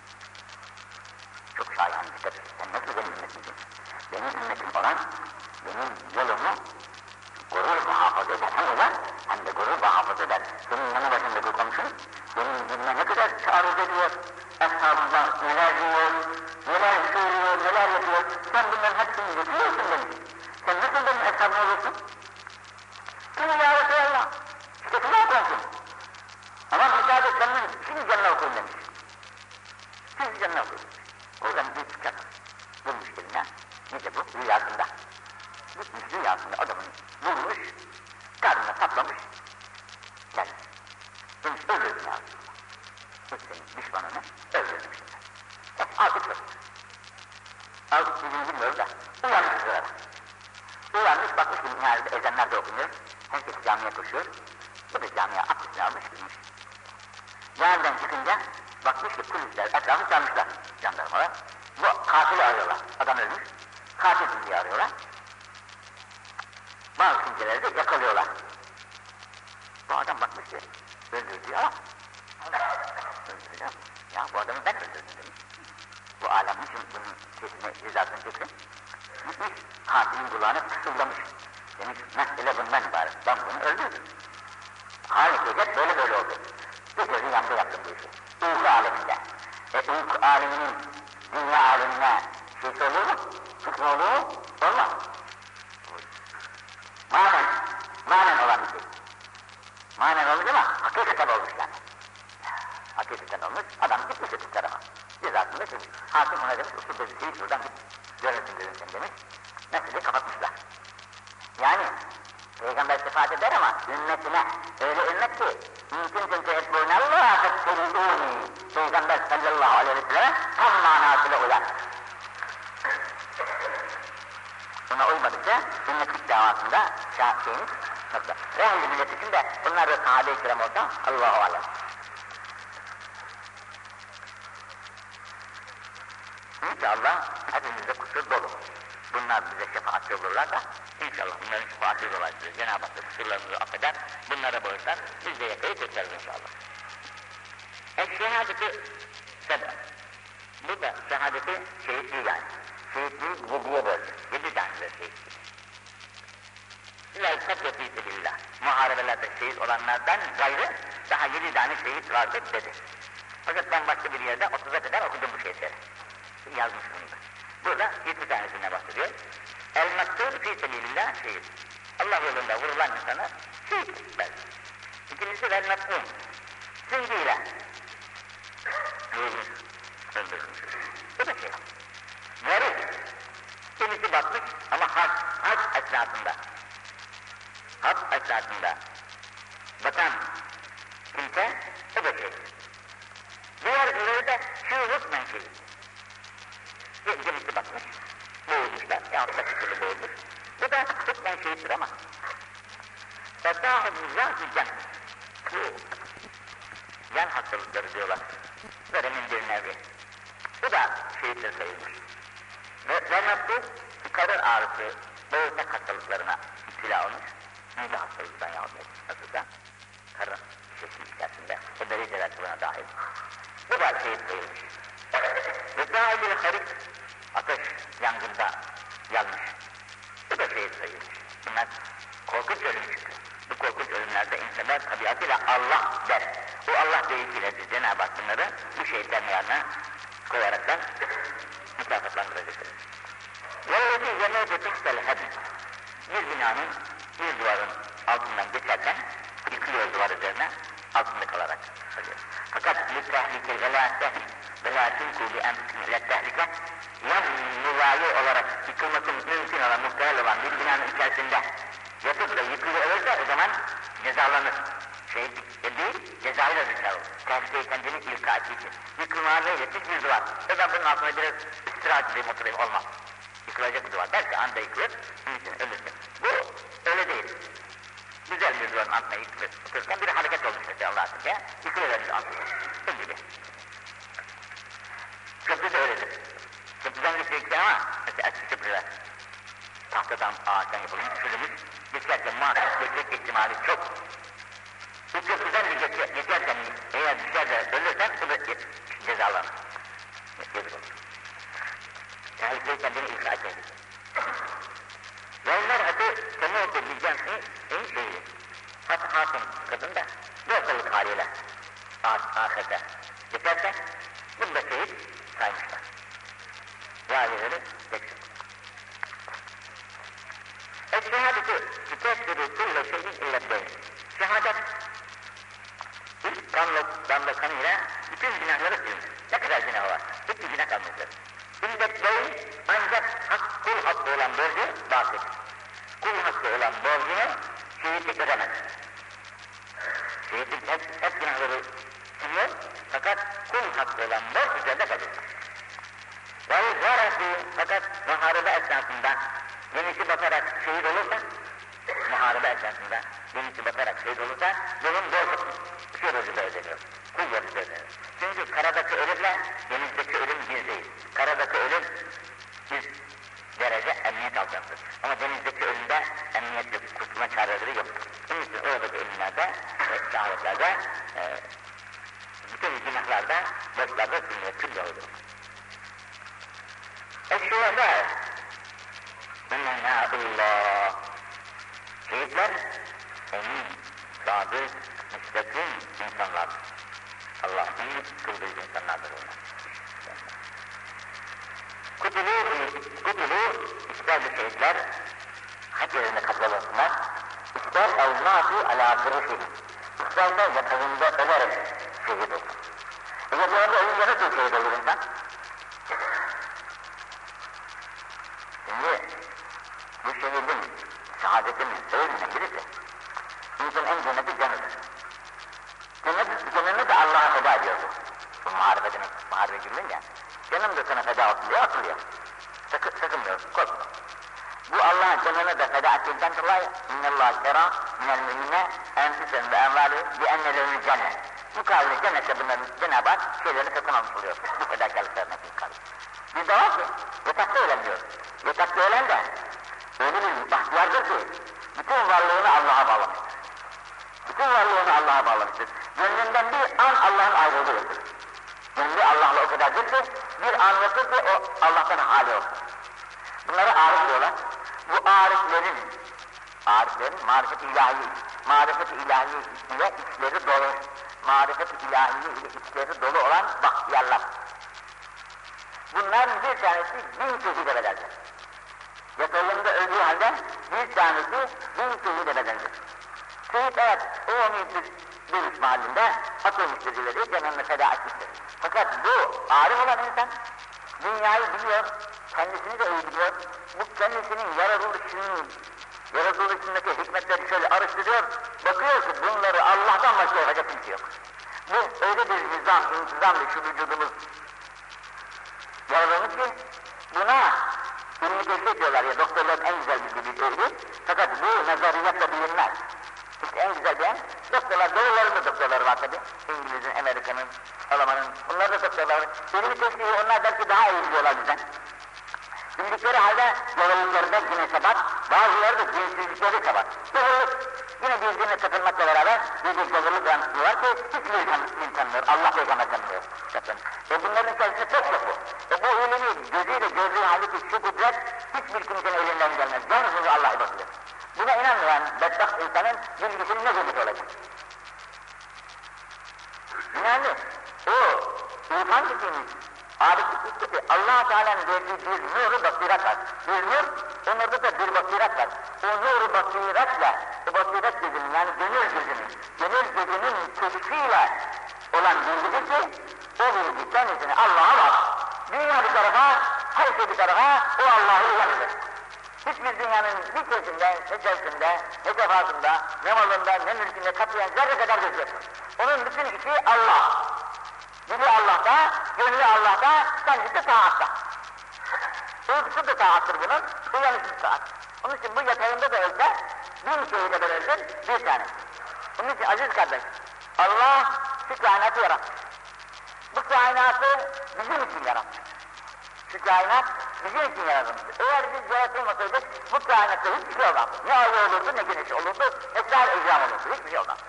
Çok şayan bir kitap. Sen nasıl benim ümmetimsin? Benim ümmetim olan, benim yolumu gurur muhafaza eder. Hem ulan hem de gurur muhafaza eder. Senin yanı başındaki komşun benim dinime ne kadar taarruz ediyor. Eshabından neler diyor, neler söylüyor, neler yapıyor. Sen bunların hepsini yapıyorsun demiş. Sen nasıl benim eshabım olursun? Şimdi ya Resulallah, işte kulağa komşun. Ama müsaade et senin şimdi canına okuyun demiş. Şimdi canına okuyun. Oradan bir çıkar. Bulmuş eline. Neyse bu rüyasında. Gitmiş rüyasında adamın vurmuş, karnına saplamış, gelmiş. Demiş öldürdün ya. Bu senin düşmanını öldürdüm şimdi. Hep artık yok. Artık bizim bilmiyoruz da uyanmış sırada. Uyanmış bakmış ki nihayet ezanlar da okunuyor. Herkes camiye koşuyor. Bu da camiye abdestini almış gitmiş. Camiden çıkınca bakmış ki polisler etrafı sarmışlar jandarmalar. Bu katili arıyorlar. Adam ölmüş. Katil diye arıyorlar. Bazı kimseleri de yakalıyorlar. Bu adam bakmış ki öldürdü ya. Öldüreceğim. Ya bu adamı ben öldürdüm demiş. Bu alem için bunun sesine cezasını çeksin. Gitmiş katilin kulağına fısıldamış. Demiş mesele bundan ibaret. Ben bunu öldürdüm. Halbuki böyle böyle oldu. Bir gözü yandı yaptım bu işi. Uyku aleminde. E uyku aleminin dünya alemine şeysi olur mu? Hükmü olur mu? Olmaz. Manen, manen olan bir şey. Manen olmuş ama hakikaten olmuş yani. Hakikaten olmuş, adam gitmiş öteki tarafa. Cezasını çekmiş. Hakim ona demiş, usul bezisi şuradan git. Görürsün görürsün demiş. Meseleyi kapatmışlar. Yani Peygamber şefaat eder ama ümmetine öyle ümmet ki mümkün künte etbûnallâhe fettelûni. Peygamber sallallahu aleyhi ve sellem tam manasıyla uyar. Buna uymadıkça sünnetlik davasında şeyimiz nokta. Ve ehli millet için de bunlar da sahabe-i kiram olsa Allah-u alem. İnşallah hepimizde kusur dolu. Bunlar bize şefaatçi olurlar da inşallah bunların şefaatçi dolayısıyla Cenab-ı Hak kusurlarımızı affeder, bunlara bağışlar, biz de yakayı kurtarız inşallah. Es-şehadeti sebep. Bu da şehadeti şehitliği yani. Şehitliği yediye böldü. Yedi tane de şehitliği. İlahi katya fî sebilillah. Muharebelerde şehit olanlardan gayrı daha yedi tane şehit vardır dedi. Fakat ben başka bir yerde otuza kadar okudum bu şehitleri. Yazmışım bunu da. Burada yedi tanesine bahsediyor. El-maktul fî sebilillah şehit. Allah yolunda vurulan insana şehit der. İkincisi vel-maktul. Süngüyle vurmuş, öldürülmüş. Bu da şehit. Garip. Kimisi batmış ama hac, hac esnasında. Hac esnasında batan kimse o da şehit. Diğerleri de şu hükmen şehit. Kimisi batmış, boğulmuşlar, yahut da kısırlı boğulmuş. Bu da hükmen şehittir ama. فَسَاهُ بِزَّهِ can. Bu can hastalıkları diyorlar. Veremin bir nevi. Bu da şehittir sayılmış. Ve, ve nasıl karın ağrısı, boğulmak hastalıklarına iptila olmuş. Mide hastalıktan yahut nasıl da karın şişesi içerisinde o dereceler buna dahil. Bu da şehit sayılmış. Ve sahibi harik, ateş yangında yanmış. Bu da şehit sayılmış. Bunlar korkunç ölüm çünkü. Bu korkunç ölümler tabiatıyla Allah der. O Allah deyişiyle Cenab-ı Hak bunları bu şehitlerin yanına koyaraktan mükafatlandıracaktır. وَالَّذِي يَمَيْدُ تِحْتَ الْهَدْمِ Bir binanın, bir duvarın altından geçerken yıkılıyor duvar üzerine, altında kalarak. Fakat لِتَّهْلِكِ وَلَا تَهْلِكِ وَلَا تُلْكُوا بِاَنْفِسِكُمْ اِلَى التَّهْلِكَ Yan mülayı olarak yıkılması mümkün olan, muhtemel olan bir binanın içerisinde yatıp da yıkılıyor olursa o zaman cezalanır. Şey değil, cezayla zikrar olur. Tehlikeye kendini ilka ettiği için. Yıkılmaya meyletmiş bir duvar. E ben bunun altına biraz istirahat edeyim, oturayım, olmaz. Yıkılacak bir duvar. Belki anda yıkılır, bunun için ölürsün. Bu öyle değil. Güzel bir duvarın altına yıkılır. Otururken bir hareket olmuş mesela Allah'a diye. Yıkılıverir altına. Bu gibi. Köprü de öyledir. Köprüden geçeceksin ama mesela eski köprüler. Tahtadan, ağaçtan yapılmış, sürülmüş. Geçerken muhakkak geçecek ihtimali çok. Bu köprüden de geçer, geçerken eğer düşer de ölürsen o da cezalanır. Yazık olur. Tehlikeye kendini ilka etmelidir. Yayınlar adı temuğu bilgensi en şeyi. Hat hatun kadın da bu ortalık haliyle ahirete geçerse bunu da şehit saymışlar. Valileri geçsin. Es-şehadeti tükessürü kulle şeyin illetleyin. Şehadet ilk damla, damla kanıyla bütün günahları silmiş. Ne kadar günah var? Hiçbir günah kalmıştır. İlletleyin ancak hak, kul hakkı olan borcu batıl. Kul hakkı olan borcunu şehitlik ödemez. Şehitlik hep, hep günahları siliyor fakat kul hakkı olan borç üzerinde kalır. Ve zarası fakat muharebe esnasında gemisi batarak şehit olursa, muharebe esnasında gemisi batarak şehit olursa bunun borcu şu borcu da ödeniyor. Kul borcu da ödeniyor. Çünkü karadaki ölümle denizdeki ölüm bir değil. Karadaki ölüm bir derece emniyet alacaktır. Ama denizdeki ölümde emniyet yok, kurtulma çareleri yok. Bunun için oradaki ölümlerde ve şahitlerde e, bütün günahlarda, borçlarda sürmeye kül yoludur. Eşşuhada Mennâ'ullah Şehitler emin, sadık, müstakim insanlardır. Allah'ın kıldığı insanlardır onlar. Kutulu, kutulu ister bu şehitler hak yerine katlanırsınlar, ister evnâtu alâ fırışihim, ister de yatağında ölerek şehit olsun. E yatağında ölünce nasıl şehit olur insan? Şimdi bu şehidin, şehadetin sebebinden birisi, insanın en cenneti canıdır. Cennet, canını da Allah'a feda ediyordu. Bu muharebe demek, muharebe girilince, canım da sana feda atılıyor, atılıyor. Sakın, sakınmıyorsun, korkma. Bu Allah'ın canını da feda ettiğinden dolayı, İnnallâh kera minel müminne enfüsen ve envâli bi ennelevül cennet. Mukavele cennette bunların Cenab-ı Hak şeyleri satın almış oluyor. Bu fedakarlıklarına mukavele. Bir de var ki, yatakta ölen diyor. Yatakta ölen de öyle bir bahtiyardır ki, bütün varlığını Allah'a bağlamıştır. Bütün varlığını Allah'a bağlamıştır. Gönlünden bir an Allah'ın ayrılığı yoktur. Gönlü Allah'la o kadardır ki, bir an yoktur ki o Allah'tan hali olsun. Bunlara arif diyorlar. Bu ariflerin, ariflerin marifet-i ilahi, marifet-i ilahi ile içleri dolu, marifet-i ilahi ile içleri dolu olan bahtiyarlar. Bunların bir tanesi bin şehit bedeldir. Yatağında öldüğü halde bir tanesi bin şehit bedeldir. Şehit evet, o umutlu dövüş mahallinde atılmıştır dileri, canını feda etmiştir. Fakat bu arif olan insan, dünyayı biliyor, kendisini de iyi biliyor, bu kendisinin yaratılışının, yaratılışındaki hikmetleri şöyle araştırıyor, bakıyor ki bunları Allah'tan başka yapacak kimse yok. Bu öyle bir nizam, intizam ve şu vücudumuz yaratılmış ki, buna ilmi keşif diyorlar ya, doktorların en güzel bildiği bir öyle, fakat bu nazariyatla bilinmez. İşte en güzel diyen, doktorlar, doğruların da doktorları var tabi. İngiliz'in, Amerika'nın, Alman'ın, bunlar da doktorlar. İlmi keşfiyi onlar belki daha iyi biliyorlar bizden. Bildikleri halde doğruluklarında yine sebat, bazıları da cinsizlikleri sebat. Doğruluk, yine birbirine takılmakla beraber bir bir doğruluk yansıtıyorlar ki hiçbir insan tanımıyor, Allah peygamber tanımıyor. E bunların içerisinde pek çok bu. E bu ilimi gözüyle gördüğü halde ki şu kudret hiçbir kimsenin elinden gelmez. Yalnız Allah'a bakılır. Buna inanmayan bedbaht insanın bilgisinin ne kudret olacak? Yani o irfan dediğimiz ariflik gibi Allah-u Teala'nın verdiği bir nuru basiret var. Bir nur, onlarda da bir basiret var. O nuru basiretle, o basiret gözünün yani gönül gözünün, gönül gözünün keşfiyle olan bilgidir ki o bilgi kendisini Allah'a bak. Dünya bir tarafa, her şey bir tarafa, o Allah'ı uyanır. Hiçbir dünyanın bir köşesinde, ne çevresinde, ne sefasında, ne malında, ne mülkünde katiyen zerre kadar göz yok. Onun bütün işi Allah. Dili Allah'ta, gönlü Allah'ta, kendisi de taatta. Uykusu da taattır bunun, uyanışı da taat. Onun için bu yatağında da ölse, bin şeyiyle beraber bir tane. Onun için aziz kardeş, Allah şu kainatı yarattı. Bu kainatı bizim için yarattı. Şu kainat bizim için yaratılmış. Eğer biz yaratılmasaydık bu kainatta hiçbir şey olmazdı. Ne ayı olurdu, ne güneş olurdu, ne sâr ecram olurdu, hiçbir şey olmazdı.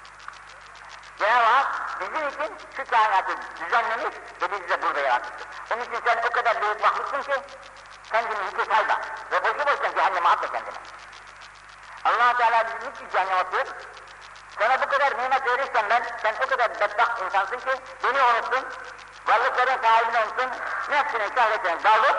Cenab-ı Hak bizim için şu kainatı düzenlemiş ve bizi de burada yaratmıştır. Onun için sen o kadar büyük mahluksun ki kendini hiçe sayma ve boşu boşuna cehenneme atma kendine. Allah-u Teala bizi niçin cehenneme atıyor? Sana bu kadar nimet verirsen ben, sen o kadar bedbaht insansın ki beni unuttun, varlıkların sahibini unuttun, nefsine, şahvetine daldın,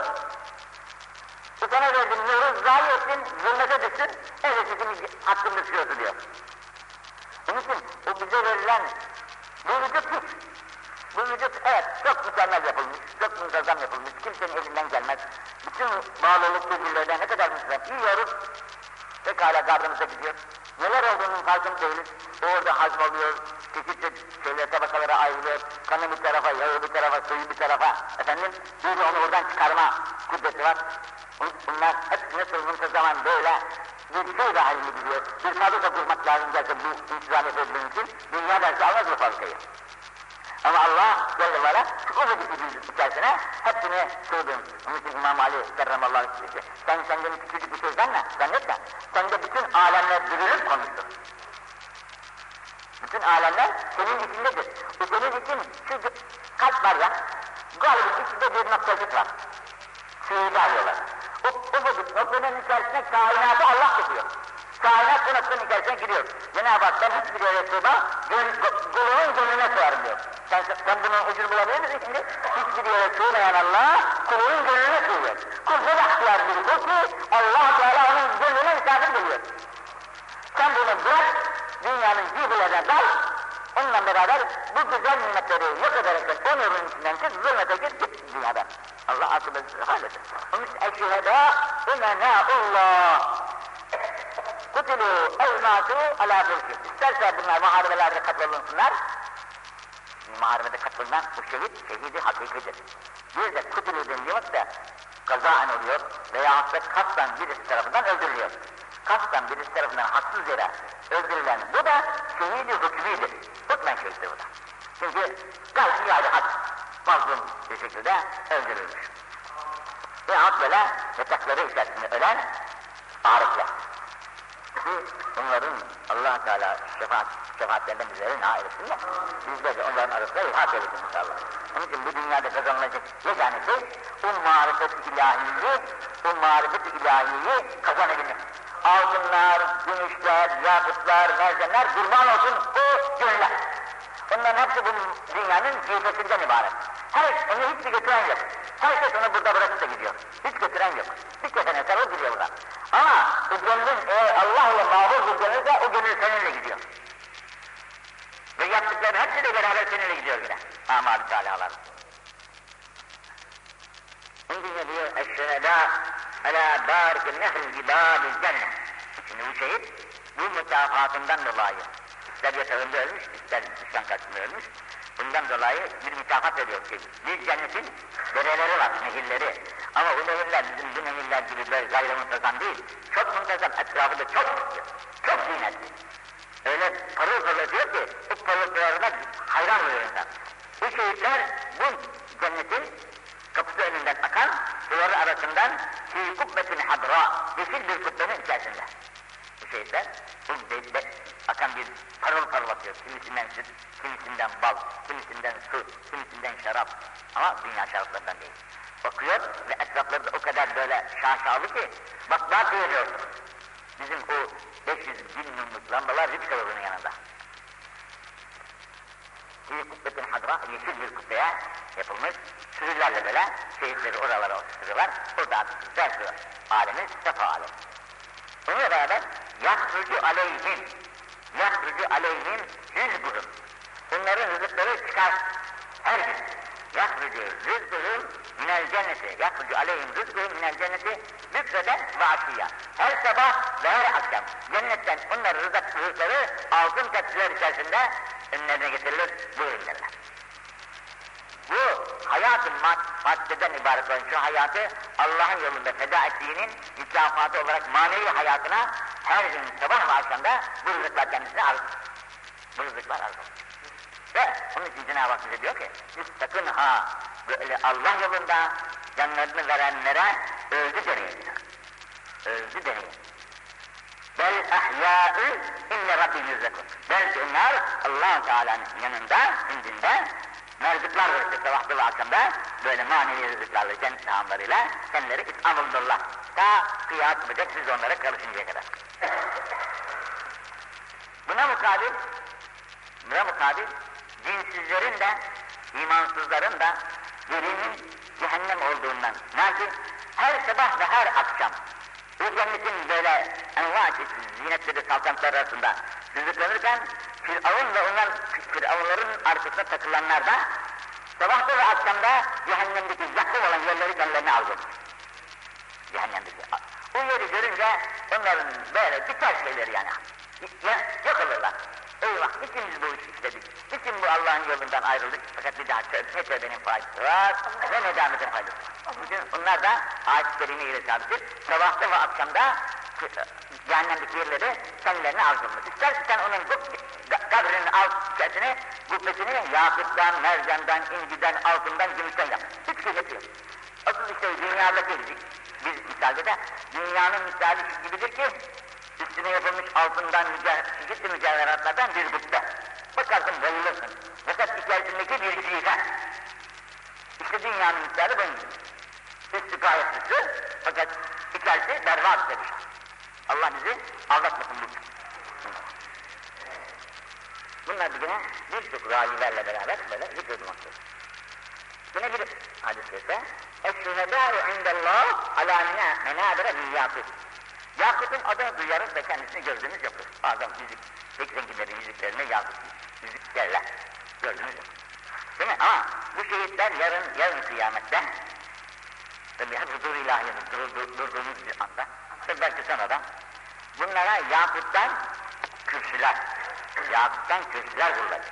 bu sana verdiğin nuru zayi ettin, zulmete düştün, evet sizin hakkını düşüyordu diyor. Onun için o bize verilen bu vücut hiç. Bu vücut evet çok mükemmel yapılmış, çok muntazam yapılmış, kimsenin elinden gelmez. Bütün bağlılık figürlerden ne kadar mükemmel. Yiyoruz, pekala karnımıza gidiyor. Neler olduğunun farkında değiliz. Orada hazm oluyor, çeşitli şeyler tabakalara ayrılıyor. Kanı bir tarafa, yağı bir tarafa, suyu bir tarafa. Efendim, bir de onu oradan çıkarma kudreti var. Bunlar hep nasıl muntazaman böyle bir şey de haline gidiyor. Bir fabrika kurmak lazım gelse bu intizam edebilmek için. Dünya belki almaz bu fabrikayı. Ama Allah Celle ve Ala o vücudu içerisine hepsini sığdın. Onun için İmam Ali kerramallahu aleyhi sen kendini küçücük bir şey zannet, zannetme. Sende bütün alemler dürülüp konuştur. Bütün alemler senin içindedir. O senin için şu kalp var ya, galiba içinde bir noktacık var. Sığırı alıyorlar. O, o vücut noktanın içerisine kainatı Allah tutuyor. Kainat bu noktanın içerisine giriyor. Cenab-ı Hak ben hiçbir yere sığmam, kulunun gönlüne sığarım diyor. Sen, sen bunun ucunu bulabilir misin şimdi? Hiçbir yere sığmayan Allah, kulunun gönlüne sığıyor. Kul ne bahtiyar bir kul ki, Allah Teala onun gönlüne misafir geliyor. Sen bunu bırak, dünyanın cihbilerine dal, onunla beraber bu güzel nimetleri yok ederekten o nurun içinden çık, zulmete git, git dünyadan. Allah akıbeti halledir. Onun için eşhedâ ümenâullah. Kutulû evmâtû alâ fırkî. İsterse bunlar muharebelerde katılınsınlar. Muharebede katılan bu şehit, şehidi hakikidir. Bir de kutulû deniliyor da kazaen oluyor veya da kastan birisi tarafından öldürülüyor. Kastan birisi tarafından haksız yere öldürülen bu da şehidi hükmüdür. Hükmen şehittir bu da. Çünkü gayet yani hak mazlum bir şekilde öldürülmüş. Veyahut böyle yatakları içerisinde ölen arifler. Bunların Allah-u Teala şefaat, şefaatlerinden bizleri nail etsin de bizler de onların arasında ilhak eylesin inşallah. Onun için bu dünyada kazanılacak yegane şey o marifet-i ilahiyi, o marifet-i ilahiyi kazanabilmek. Altınlar, gümüşler, yakıtlar, mercanlar kurban olsun o gönüller. Bunların hepsi bu dünyanın cihbesinden ibaret. Her, onu hiç götüren yok. Herkes onu burada bırakıp da gidiyor. Hiç götüren yok. Bir kefene sarılıp gidiyor buradan. Ama o gönlün eğer Allah ile mağrur bir gönülse o gönül seninle gidiyor. Ve yaptıkların hepsi de beraber seninle gidiyor yine. Amal-i Teala'lar. Şimdi ne diyor? Eşşehedâ alâ bârikil nehril gibâbil cennet. Şimdi bu şehit bu mükafatından dolayı ister yatağında ölmüş, ister İslam karşısında ölmüş. Bundan dolayı bir mükafat veriyor ki bir cennetin dereleri var, nehirleri. Ama bu nehirler bizim bu nehirler gibi böyle gayrı muntazam değil. Çok muntazam, etrafı da çok çok zinetli. Öyle parıl parıl diyor ki bu parıltılarına hayran oluyor insan. Bu şehitler bu cennetin kapısı önünden akan suları arasından fi kubbetin hadra, yeşil bir kubbenin içerisinde. Bu şehitler bu de, akan bir parıl parıl atıyor. Kimisinden süt, kimisinden bal, kimisinden su, kimisinden şarap. Ama dünya şaraplarından değil. Bakıyor ve etrafları da o kadar böyle şaşalı ki bak daha görüyorsun. Bizim o beş yüz bin mumluk lambalar Ripkalı'nın yanında. Bir kubbetin hadra, yeşil bir kubbeye yapılmış. Sürülerle böyle şehitleri oralara oturtuyorlar. Orada artık güzel bir alemi, sefa alemi. Bununla beraber yahrucu aleyhim, yahrucu aleyhim rızkuhum. Bunların rızıkları çıkar her gün. Yahrucu rızkuhum minel cenneti, yahrucu aleyhim rızkuhum minel cenneti bükreden ve aşiyya. Her sabah ve her akşam cennetten onların rızık, rızıkları altın tepsiler içerisinde önlerine getirilir, buyurun derler. Bu hayatın mad maddeden ibaret olan şu hayatı Allah'ın yolunda feda ettiğinin mükafatı olarak manevi hayatına her gün sabah ve akşamda bu rızıklar kendisine arz. Bu rızıklar arz. Ve onun için Cenab-ı Hak bize diyor ki, siz sakın ha böyle Allah yolunda canlarını verenlere özü deneyin. Özü deneyin. Bel ahyâ'ü inne Rabbim yüzzekûn. Belki onlar Allah-u Teala'nın yanında, indinde merzıklar verecek sabahta ve akşamda böyle manevi rızıklarla, cennet sahamlarıyla kendileri itham olunurlar. Ta kıyas yapacak siz onlara karışıncaya kadar. Buna mukabil, buna mukabil dinsizlerin de, imansızların da yerinin cehennem olduğundan, lakin her sabah ve her akşam bu cennetin böyle enva çeşitli zinetleri, saltanatları arasında rızıklanırken Firavun ve ondan Firavunların arkasına takılanlar da sabahta ve akşamda cehennemdeki yakın olan yerleri kendilerine alır. Cehennemdeki. O yeri görünce onların böyle biter şeyleri yani. Yok olurlar. Eyvah, niçin biz bu işi istedik? Niçin bu Allah'ın yolundan ayrıldık? Fakat bir daha ne tövbenin faydası var, ne nedametin faydası var. Bütün onlar da ayet-i kerime ile sabittir. Sabahta ve akşamda cehennemdeki yerleri kendilerine arzulur. İstersen sen onun kabrinin alt içerisine, gubbesini yakuttan, mercandan, inciden, altından, gümüşten yap. Hiç şey yapıyor. Asıl işte dünyadaki bir misalde de dünyanın misali şu gibidir ki üstüne yapılmış altından, çeşitli mücevheratlardan bir gıpta. Bakarsın bayılırsın. Fakat içerisindeki bir ciğer. İşte dünyanın misali bunun gibi. Üstü gayet süslü, fakat içerisi berbat bir şey. Allah bizi aldatmasın bu. Bunlar bir güne birçok ravilerle beraber böyle zikredilmektedir. Yine bir hadis ise اَشْهَدَارُ عِنْدَ اللّٰهِ عَلَى مَنَابِرَ مِيَّاتِ Yakut'un adını duyarız ve kendisini gördüğümüz yoktur. Bazen müzik, pek zenginlerin müziklerine yakut müzik derler. Gördüğünüz yok. Değil mi? Ama bu şehitler yarın, yarın kıyamette tabi hep huzur-u ilahiyede dur, dur, durduğumuz bir anda ve belki sonradan bunlara yakuttan kürsüler, yakuttan kürsüler kurulacak.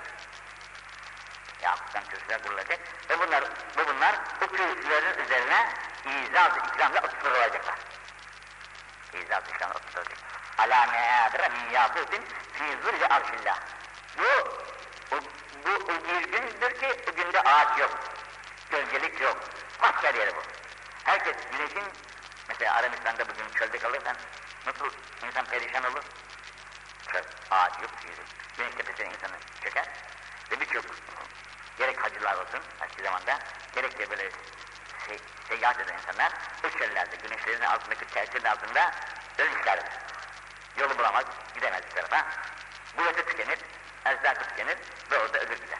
Yakuttan kürsüler kurulacak ve bunlar, bu bunlar bu kürsülerin üzerine izaz-ı ikramla oturtulacaklar. İzaz-ı ikramla oturtulacak. Alâ meâdire min yâkutin fî zülli arşillah. Bu, bu, bu bir gündür ki o günde ağaç yok, gölgelik yok, mahşer yeri bu. Herkes güneşin, mesela Arabistan'da bugün çölde kalırsan nasıl insan perişan olur? Çöl, ağaç yok, güneş tepesine insanı çöker ve birçok gerek hacılar olsun eski zamanda, gerek de böyle şey, seyahat eden insanlar o çöllerde, güneşlerin altındaki tesirin altında ölmüşlerdir. Yolu bulamaz, gidemez bir tarafa. Burası tükenir, erzakı tükenir ve orada ölür gider.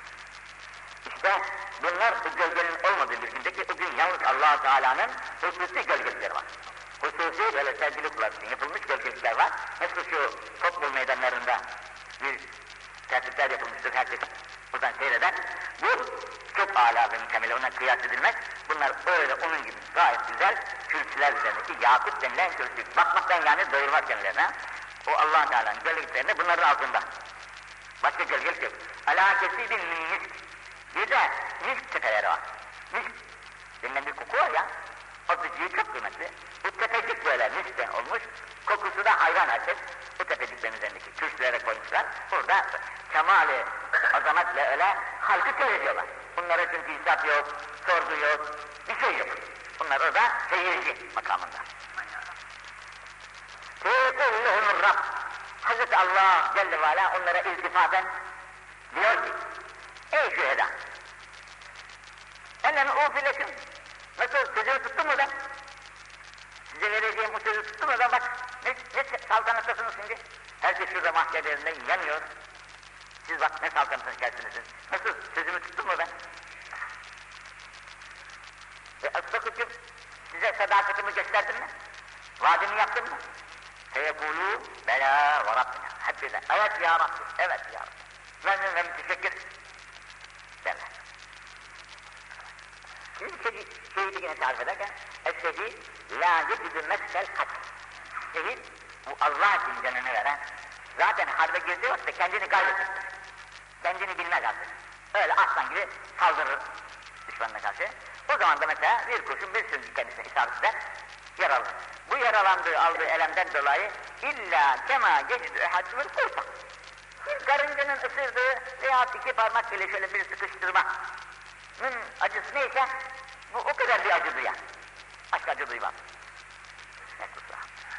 İşte bunlar o gölgenin olmadığı bir gündeki o gün yalnız Allah-u Teala'nın hususi gölgelikleri var. Hususi böyle sevgili kullar için yapılmış gölgelikler var. Nasıl şu futbol meydanlarında bir tertipler yapılmıştır, herkes buradan seyreder. Bu çok âlâ ve mükemmel, ona kıyas edilmez. Bunlar öyle onun gibi gayet güzel kürsüler üzerindeki yakut denilen kürsü. Bakmaktan yani doyurmaz kendilerine. O Allah-u Teala'nın gölgeliklerine bunların altında. Başka gölgelik yok. Alâkesi bir misk. Bir de misk tepeleri var. Misk denilen bir koku var ya, o tücüğü çok kıymetli. Bu tepecik böyle miskten olmuş, kokusu da hayran herkes. Bu tepeciklerin üzerindeki kürsülere koymuşlar. Burada kemal-i azametle öyle halkı seyrediyorlar. Bunlara çünkü hesap yok, sorgu yok, bir şey yok. Bunlar orada seyirci makamında. Feyekullühumur Rabb. Hazreti Allah Celle ve Ala onlara iltifaten diyor ki, ey şüheda, ellem ufilekum, nasıl sözünü tuttun mu da? Size vereceğim bu sözü tuttun mu da bak, ne, ne saltanattasınız şimdi? Herkes şurada mahkemelerinde yanıyor. Siz bak ne saltanatın içerisiniz. Nasıl? Sözümü tuttum mu ben? Ve Asbakıcım size sadakatimi gösterdim mi? Vaadimi yaptım mı? Feyekûlû belâ ve Rabbina. Hep birden. Evet ya Rabbi. Evet ya Rabbi. Memnun ve müteşekkir. Derler. Şimdi şehit, şehidi yine tarif ederken Es-şehid lâ yecidü meskel katil. Şehit bu Allah için canını veren, zaten harbe girdiği vakitte kendini kaybetmiştir. Kendini bilmez artık. Öyle aslan gibi saldırır düşmanına karşı. O zaman da mesela bir kurşun bir sürü kendisine isabet eder, yaralanır. Bu yaralandığı aldığı elemden dolayı illa kema yecidü ehadümül kursa. Bir karıncanın ısırdığı veya iki parmak bile şöyle bir sıkıştırmanın acısı neyse bu o kadar bir acı duyar. Başka acı duymaz. Ne kusura.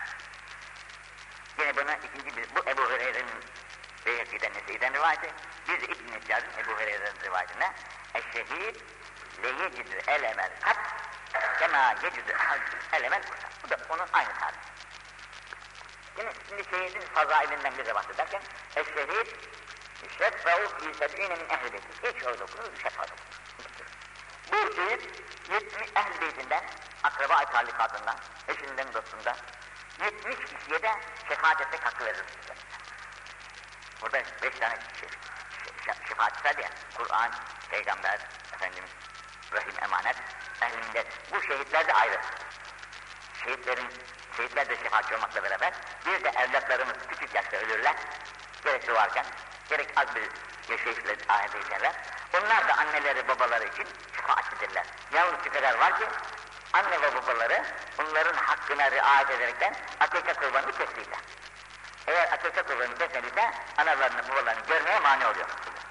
Yine buna ikinci bir, bu Ebu Hureyre'nin Beyhekî'den Nese'den rivayeti, bir de İbn-i Neccâr'ın Ebu Hureyre'nin rivayetine eşşehîd leyecidü elemel kat kemâ yecidü elemel kursa. Bu da onun aynı tarifi. Şimdi, şimdi şehidin fazailinden bize bahsederken eşşehîd şeffâ'u fî seb'îne min ehl-i beyti. Hiç orada okunur, şeffâ'da okunur. Bu şehit yetmiş ehl-i beytinden, akraba-i talikatından, eşinden, dostundan yetmiş kişiye de şefaat etmek hakkı verir. Burada beş tane şefaat ister ya, Kur'an, Peygamber, Efendimiz, Rahim, emanet, ehlinde. Bu şehitler de ayrı. Şehitlerin, şehitler de şefaatçi olmakla beraber, bir de evlatlarımız küçük yaşta ölürler, gerek doğarken, gerek az bir yaşayışla ahirete giderler. Onlar da anneleri, babaları için şefaatçidirler. Yalnız şu kadar var ki, anne ve babaları onların hakkına riayet ederekten akika kurbanını kestiyse. Eğer akika kurbanını kesmediyse analarını, babalarını görmeye mani oluyor.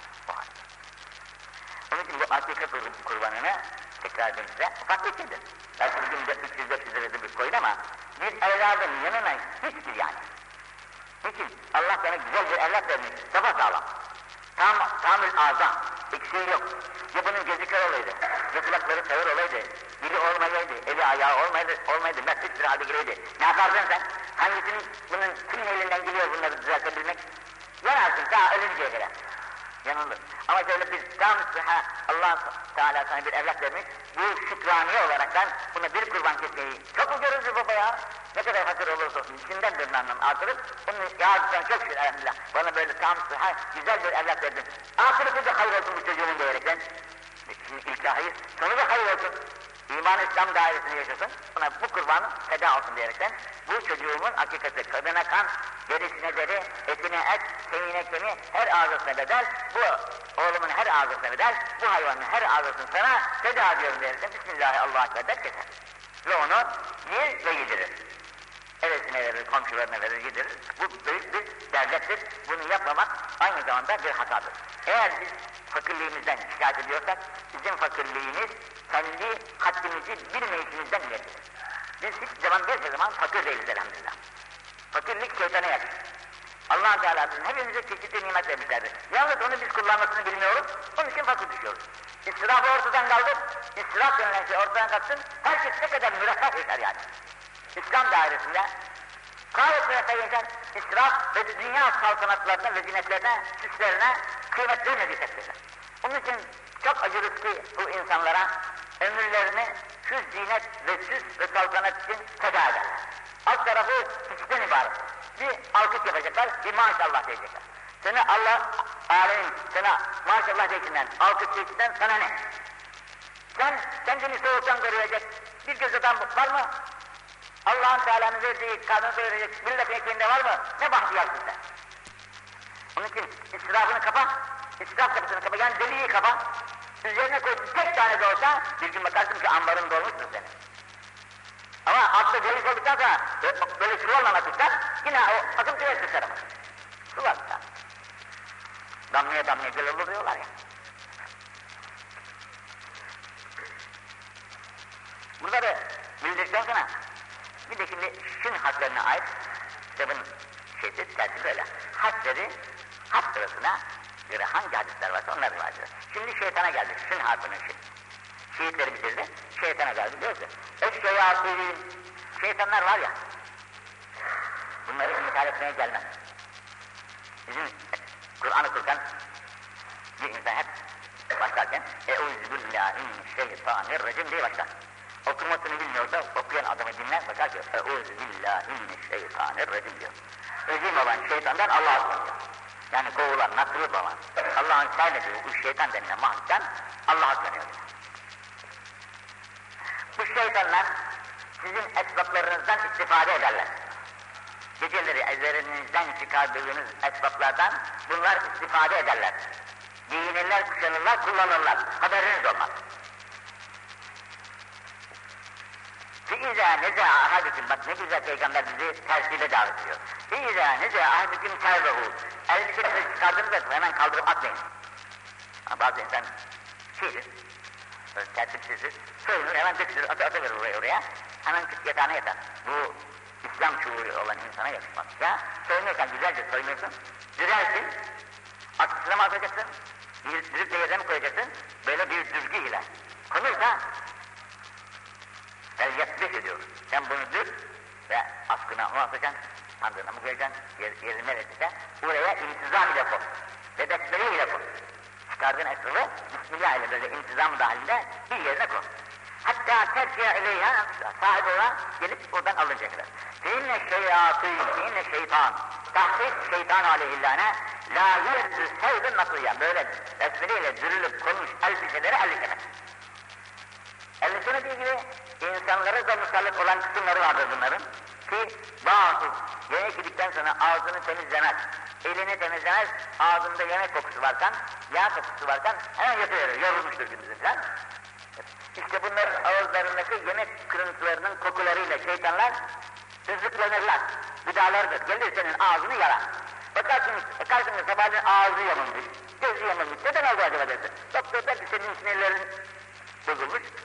Onun için bu akika kurbanını tekrar edeyim size, ufak bir şeydir. Belki bugün üç yüz dört yüz lirada bir koyun ama bir evladın yanına hiçbir yani. Niçin? Allah sana güzel bir evlat vermiş, sapasağlam. Tam, tamül azam, eksiği yok. Ya bunun gözü kör olaydı, ya kulakları sağır olaydı, dili olmayaydı, eli ayağı olmayaydı, olmayaydı, mesut bir halde gireydi. Ne yapardın sen? Hangisinin, bunun kimin elinden geliyor bunları düzeltebilmek? Yanarsın ta ölünceye kadar. Yanılır. Ama şöyle bir tam sıha, Allah Teala sana bir evlat vermiş, bu şükraniye olaraktan buna bir kurban kesmeyi çok mu görürsün baba ya? Ne kadar fakir olursa olsun, içinden bir anlam artırıp, onu ya sen çok şükür elhamdülillah, bana böyle tam sıha, güzel bir evlat verdin. Ahireti de hayır olsun bu çocuğun diyerekten, şimdi ilk hayır, sonu da hayır olsun. İman İslam dairesinde yaşasın, buna bu kurbanı feda olsun diyerekten, bu çocuğumun hakikati, kadına kan, derisine deri, etine et, kemiğine kemiği, her ağzısına bedel, bu oğlumun her ağzısına bedel, bu hayvanın her ağzısını sana feda ediyorum diyerekten, Bismillahirrahmanirrahim der keser. Ve onu yer ve yedirir. Evesine verir, komşularına verir, yedirir. Bu büyük bir devlettir. Bunu yapmamak aynı zamanda bir hatadır. Eğer biz fakirliğimizden şikayet ediyorsak, bizim fakirliğimiz kendi haddimizi bilmeyişimizden ilerdir. Biz hiç zaman bir zaman fakir değiliz elhamdülillah. Fakirlik şeytana yakın. Allah-u Teala'nın hepimize çeşitli nimet vermişlerdir. Yalnız onu biz kullanmasını bilmiyoruz, onun için fakir düşüyoruz. İsrafı ortadan kaldır, israf denilen şey ortadan kalksın, herkes ne kadar müreffeh yeter yani. İslam dairesinde gayet müreffeh yeter, israf ve dünya saltanatlarına ve zinetlerine, süslerine kıymet vermediği takdirde. Onun için çok acırız ki bu insanlara ömürlerini şu zinet ve süs ve saltanat için feda ederler. Alt tarafı hiçten ibaret. Bir alkış yapacaklar, bir maşallah diyecekler. Seni Allah, alemin, sana maşallah diyeceğinden, alkış diyeceğinden sana ne? Sen kendini soğuktan koruyacak bir göz adam var mı? Allah'ın Teala'nın verdiği karnını doyuracak millet ekmeğinde var mı? Ne bahtiyarsın sen? Onun için israfını kapa, israf kapısını kapa, yani deliği kapa. Üzerine koyduğun tek tane de olsa bir gün bakarsın ki ambarın dolmuştur senin. Ama altta delik olduktan sonra böyle çuvalla tutacak, yine o akıntıya sıçrar ama. Çuval tutar. Damlaya damlaya göl olur diyorlar ya. Burada da bildirdikten sonra bir de şimdi şun harflerine ait kitabın şeysi, tersi böyle. Harfleri, harf sırasına göre hangi hadisler varsa onlar rivayet ediyor. Şimdi şeytana geldik, şun harfinin şey. Şiitleri bitirdi, şeytana geldi diyor ki eşşeyâsîn, şeytanlar var ya, bunları inkar etmeye gelmez. Bizim Kur'an okurken bir insan hep başlarken Euzubillahimineşşeytanirracim diye başlar. Okumasını bilmiyorsa okuyan adamı dinler, bakar ki Euzubillahimineşşeytanirracim diyor. Rejim olan şeytandan Allah'a sığınıyor. Yani kovulan, nasırlık olan, Allah'ın saymediği bu şeytan denilen mahluktan Allah'a sığınıyor. Bu şeytanlar sizin esbaplarınızdan istifade ederler. Geceleri ezlerinizden çıkardığınız esbaplardan bunlar istifade ederler. Giyinirler, kuşanırlar, kullanırlar. Haberiniz olmaz. فَاِذَا نَزَعَ اَحَدُكُمْ Bak ne güzel Peygamber bizi tersiyle davet ediyor. فَاِذَا نَزَعَ اَحَدُكُمْ تَرْبَهُ Elbisenizi çıkardığınızda hemen kaldırıp atmayın. Ama bazı insan şeydir, böyle tertipsizdir, soyunur hemen dökülür, atı atı verir oraya oraya, hemen küt yatağına yatar. Bu İslam şuuru olan insana yakışmaz. Ya soyunuyorsan güzelce soyunuyorsun, düzelsin, atkısına mı atacaksın, düzüp de yerine mi koyacaksın, böyle bir düzgü ile. Konursa, el yakbih ediyor. Sen bunu düz ve askına mı atacaksın, sandığına mı koyacaksın, yer, yerine neresiyse, oraya intizam ile koy. Ve besmele ile koy. Çıkardığın esrarı, Bismillah ile böyle intizam dahilinde bir yerine koy. Hatta terciha ileyha, sahibi olan gelip oradan alınca kadar. فَاِنَّ şeyatîn, فَاِنَّ şeytan, tahsis şeytan aleyhillâne, la yüzdü sevdün nasıyla, böyle besmeleyle dürülüp konmuş elbiseleri elbiseler. Elbisene dediği gibi, insanlara da musallık olan kısımları vardır bunların. Ki bazı yemek yedikten sonra ağzını temizlemez, elini temizlemez, ağzında yemek kokusu varken, yağ kokusu varken hemen yatıverir, yorulmuştur gündüzü falan. İşte bunların ağızlarındaki yemek kırıntılarının kokularıyla şeytanlar rızıklanırlar, gıdalarıdır. Gelir senin ağzını yalar. Bakarsınız, bakarsınız sabahleyin ağzı yamulmuş, gözü yamulmuş. Neden oldu acaba dersin? Doktor der ki senin sinirlerin bozulmuş,